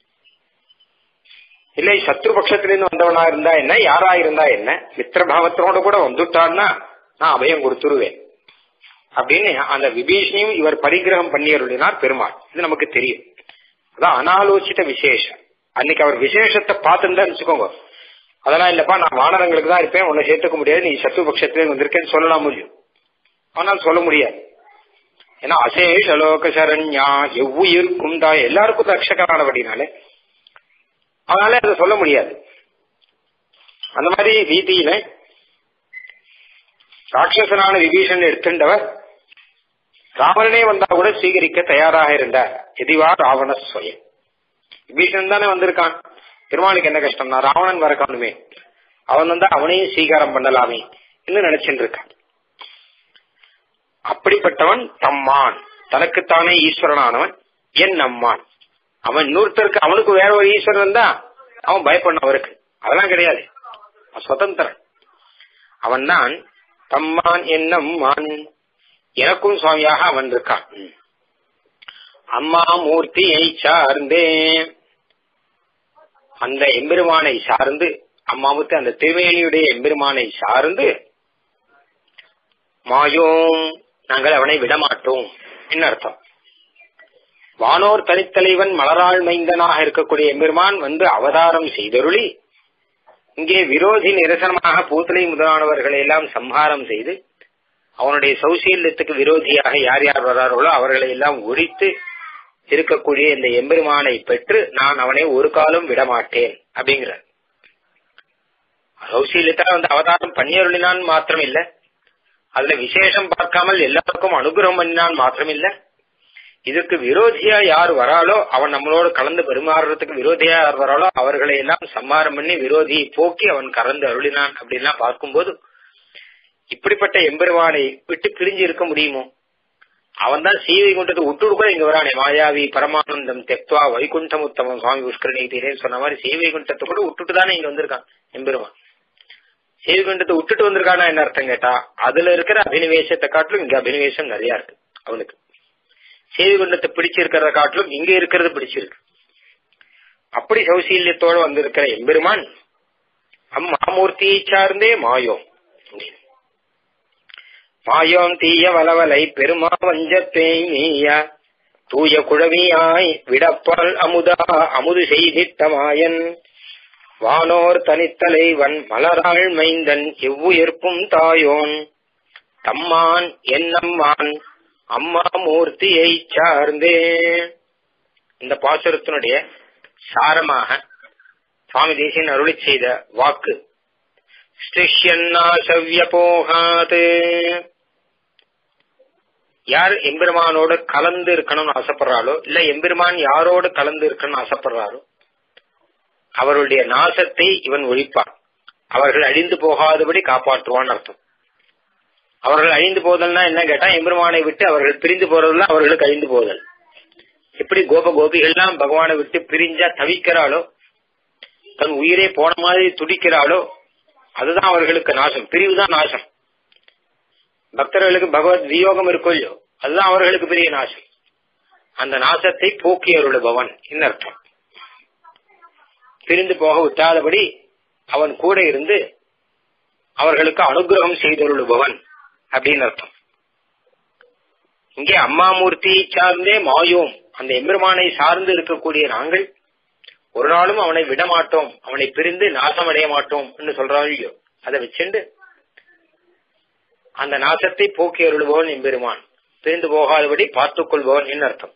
இல்லை சத்ரு பட்சத்திலிருந்து வந்தவனா இருந்தா என்ன, யாரா இருந்தா என்ன, மித்திரபாவத்தோட கூட வந்துட்டான்னா நான் அபயம் கொடுத்துருவேன் அப்படின்னு அந்த விபீஷனையும் இவர் பரிகிரகம் பண்ணியருளினார் பெருமாள். இது நமக்கு தெரியும். அதான் அனாலோசித விசேஷம். அன்னைக்கு அவர் விசேஷத்தை பார்த்துன்னு வச்சுக்கோங்க. அதெல்லாம் இல்லப்பா நான் வானரங்களுக்கு தான் இருப்பேன், உன்னை சேர்த்துக்க முடியாது, நீ சத்ரு பட்சத்திலே வந்திருக்கேன்னு சொல்லலாம் முடியும். ஆனால் சொல்ல முடியாது. ஏன்னா அசேஷலோக சரண்யா, எவ்வுயிருக்கும் தான் எல்லாருக்கும் ரட்சகரானபடினாலே அதனால அதை சொல்ல முடியாது. அந்த மாதிரி ரீதியில ராட்சசனான விபீஷன் எடுத்துட்டவர் ராவணனே வந்தா கூட ஸ்வீகரிக்க தயாராக இருந்தார். எதிவா ராவண ஸ்வயம். விபீஷன் தானே வந்திருக்கான், பெருமாளுக்கு என்ன கஷ்டம்னா ராவணன் வர காணுமே, அவன் வந்தா அவனையும் ஸ்வீகாரம் பண்ணலாமே என்று நினைச்சுட்டு இருக்கான். அப்படிப்பட்டவன் தம்மான், தனக்குத்தானே ஈஸ்வரனானவன் என் அம்மான். அவன் இன்னொருத்தருக்கு அவனுக்கு வேற ஒரு ஈஸ்வரன் தான் அவன் பயப்படணும், அவருக்கு அதெல்லாம் கிடையாது, சுதந்திரன். அவன் தான் தம்மான் என்னம்மான், எனக்கும் சுவாமியாக அவன் இருக்கான். அம்மா மூர்த்தியை சார்ந்தே, அந்த எம்பெருமானை சார்ந்து, அம்மாவுக்கு அந்த திருவேணியுடைய எம்பெருமானை சார்ந்து, மாயோம் நாங்கள் அவனை விடமாட்டோம் என்ன அர்த்தம். வானோர் தனித்தலைவன் மலராள் மைந்தனாக இருக்கக்கூடிய எம்பெருமான் அவதாரம் செய்தருளி இங்கே விரோதி நிரசனமாக பூத்தலை முதலானவர்களை எல்லாம் சம்ஹாரம் செய்து அவனுடைய சௌசீல்யத்துக்கு விரோதியாக யார் யார் வரார்களோ அவர்களை எல்லாம் ஒழித்து இருக்கக்கூடிய இந்த எம்பெருமானை பெற்று நான் அவனை ஒரு காலம் விடமாட்டேன் அப்படிங்கிறார். சௌசீல்யத்தால் அவதாரம் பண்ணியருளினான் மாத்திரம் இல்ல, அதுல விசேஷம் பார்க்காமல் எல்லாருக்கும் அனுகிரகம் பண்ணினான் மாத்திரம் இல்ல, இதுக்கு விரோதியா யார் வராளோ அவன் நம்மளோடு கலந்து பெருமாறுறதுக்கு விரோதியா யார் வராளோ அவர்களை எல்லாம் சம்மாரம் பண்ணி விரோதியை போக்கி அவன் கலந்து அருளினான் அப்படின்லாம் பார்க்கும்போது இப்படிப்பட்ட எம்பெருமானை விட்டு பிரிஞ்சு இருக்க முடியுமோ? அவன் தான் ஸ்ரீவைகுண்டத்தை விட்டுட்டு கூட இங்க வரானே, மாயாவி பரமானந்தம் தெக்வா வைகுண்டம் உத்தமம் சுவாமி புஷ்கரணிதேன்னு சொன்ன மாதிரி ஸ்ரீவைகுண்டத்தை கூட விட்டுட்டு தானே இங்க வந்திருக்கான் எம்பெருமான். ஸ்ரீவைகுண்டத்தை விட்டுட்டு வந்திருக்கானா என்ன அர்த்தம் கேட்டா, அதுல இருக்கிற அபினிவேசத்தை காட்டிலும் இங்க அபினிவேசம் நிறைய இருக்கு அவனுக்கு. ஸ்ரீவைகுண்டத்தை பிடிச்சிருக்கிறத காட்டிலும் இங்க இருக்கிறது பிடிச்சிருக்கு. அப்படி சௌசீல்யத்தோடு வந்திருக்கிற எம்பெருமான் அம்மாமூர்த்தியை சார்ந்தே மாயோம். மாயோம் தீய வளவலை பெருமா வஞ்சத்தை நீய தூய குழவியாய் விடப்பால் அமுதா அமுது செய்திட்ட மாயன் வானோர் தனித்தலைவன் மலராள் மைந்தன் எவ்வுயிர்ப்பும் தாயோன் தம்மான் என்னம்மான் அம்மா மூர்த்தியை சார்ந்தே. இந்த பாசுரத்தினுடைய சாரமாக சுவாமி தேசிகன் அருளி செய்த வாக்கு ஸ்ருஷ்யன்னாசவ்யபோகாத். யார் எம்பெருமானோடு கலந்து இருக்கணும்னு ஆசைப்படுறாளோ, இல்ல எம்பெருமான் யாரோடு கலந்து இருக்கணும்னு ஆசைப்படுறாரோ அவருடைய நாசத்தை இவன் ஒழிப்பான். அவர்கள் அழிந்து போகாதபடி காப்பாற்றுவான்னு அர்த்தம். அவர்கள் அழிந்து போதல்னா என்ன கேட்டா, எம்பெருமானை விட்டு அவர்கள் பிரிந்து போறதுலாம் அவர்களுக்கு அழிந்து போதல். எப்படி கோபிகள்லாம் பகவானை விட்டு பிரிஞ்சா தவிக்கிறாளோ, தன் உயிரே போன மாதிரி துடிக்கிறாளோ, அதுதான் அவர்களுக்கு நாசம். பிரிவுதான் நாசம். பக்தர்களுக்கு பகவத் வியோகம் இருக்கும் இல்லையோ, அதுதான் அவர்களுக்கு பெரிய நாசம். அந்த நாசத்தை போக்கி அருளுபவன் அர்த்தம். பிரிந்து போக விட்டாதபடி அவன் கூட இருந்து அவர்களுக்கு அனுகிரகம் செய்தருளுபவன் அப்படின்னு அர்த்தம். இங்கே அம்மாமூர்த்தி சார்ந்தே மாயோம், அந்த எம்பெருமானை சார்ந்து இருக்கக்கூடிய நாங்கள் ஒரு நாளும் அவனை விடமாட்டோம், அவனை பிரிந்து நாசம் அடைய மாட்டோம் என்று சொல்றாங்க. அதை வச்சுண்டு அந்த நாசத்தை போக்கி அருளுபவன் எம்பெருமான், பிரிந்து போகாதபடி பார்த்துக் கொள்பவன் என்ன அர்த்தம்.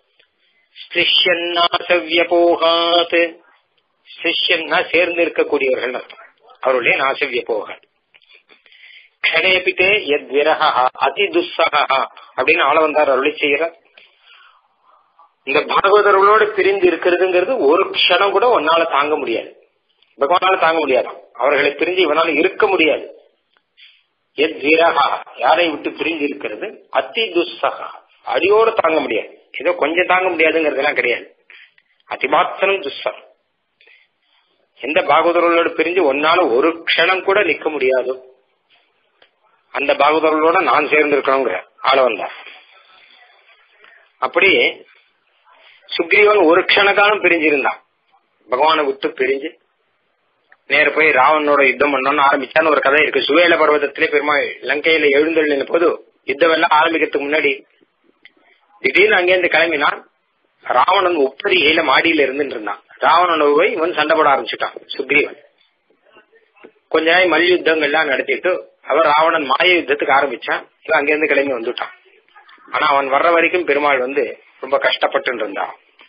ஸ்ருஷ்யன்னாசவ்யபோகாத், ஸ்ருஷ்யன்னா சேர்ந்து இருக்கக்கூடியவர்கள் அர்த்தம். அவருடைய நாசவ்யபோகாத். க்ஷணேபிதே யத் விரஹா அதி துஸ்ஸஹா அப்படின்னு ஆளவந்தார் அருளி செய்கிறார். இந்த பாகவதர்களோடு பிரிந்து இருக்கிறதுங்கிறது ஒரு க்ஷணம் கூட ஒன்னால தாங்க முடியாது, பகவானால தாங்க முடியாது. அவர்களை பிரிஞ்சு இவனால இருக்க முடியாது. எத் விரஹா, யாரை விட்டு பிரிஞ்சு இருக்கிறது, அதி துஸ்ஸஹா, அடியோடு தாங்க முடியாது. ஏதோ கொஞ்சம் தாங்க முடியாதுங்கிறதுலாம் கிடையாது, அதிமாத்திரம் துஸ்ஸம். எந்த பாகவதர்களோடு பிரிஞ்சு ஒன்னால ஒரு க்ஷணம் கூட நிக்க முடியாது, அந்த பாகவதர்களோட நான் சேர்ந்து இருக்கணுங்கிற ஆள வந்தார். அப்படி சுக்ரீவன் ஒரு க்ஷண காலம் பிரிஞ்சிருந்தான். பகவானை விட்டு பிரிஞ்சு நேர போய் ராவனோட யுத்தம் பண்ணணும்னு ஆரம்பிச்சான்னு ஒரு கதை இருக்கு. சுவேல பர்வதத்திலே பெருமாள் லங்கையில எழுந்தள்ளின போது யுத்தம் எல்லாம் ஆரம்பிக்கிறதுக்கு முன்னாடி திடீர்னு அங்கேருந்து கிளம்பினான். ராவணன் உப்பரிகையில மாடியில இருந்துட்டு இருந்தான். ராவணனை போய் இவன் சண்டை போட ஆரம்பிச்சுட்டான் சுக்ரீவன். கொஞ்ச நாள் மல்யுத்தங்கள் எல்லாம் நடத்திட்டு அவர் ராவணன் மாய யுத்தத்துக்கு ஆரம்பிச்சான். இவன் அங்கிருந்து கிளம்பி வந்துட்டான். ஆனா அவன் வர்ற வரைக்கும் பெருமாள் ரொம்ப கஷ்டப்பட்டு இருந்தான்.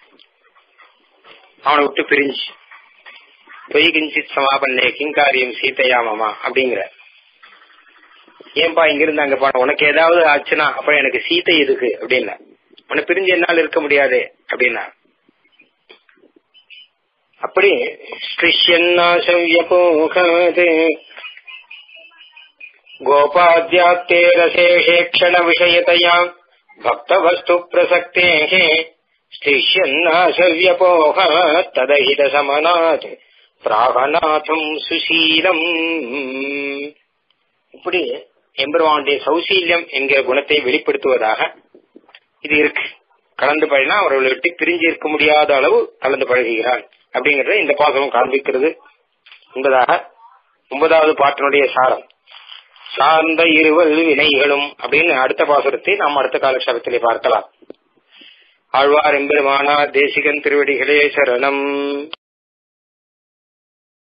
அவனை விட்டு பிரிஞ்சு பொய் கிஞ்சித் சமாபன்னே கிங்காரியம் சீதையாமமா அப்படிங்கிற, ஏன்பா இங்கிருந்து அங்க போன, உனக்கு ஏதாவது ஆச்சுன்னா அப்புறம் எனக்கு சீதை எதுக்கு அப்படின்னா, உன்னை பிரிஞ்சு என்னால் இருக்க முடியாது அப்படின்னா. அப்படி கோபாத்யாப்தே ரசேஷே க்ஷண விஷயதயா பக்த வஸ்து பிரசக்தே ஸ்ரீஷ்யன்னாசவ்யபோக ததஹித சமநாத் பிராகநாதம் சுசீலம். இப்படி எம்பெருமானுடைய சௌசீல்யம் என்கிற குணத்தை வெளிப்படுத்துவதாக இது இருக்கு. கலந்து பழகினா அவர்களை விட்டு பிரிஞ்சு இருக்க முடியாத அளவு கலந்து பழகுகிறான் அப்படிங்கறத இந்த பாசனம் காண்பிக்கிறது என்பதாக 9வது பாட்டினுடைய சாரம். சார்ந்த இருவல் வினைகளும் அப்படின்னு அடுத்த பாசுரத்தை நாம் அடுத்த காலக்ஷேபத்திலே பார்க்கலாம். ஆழ்வார் எம்பெருமானார் தேசிகன் திருவடிகளே சரணம்.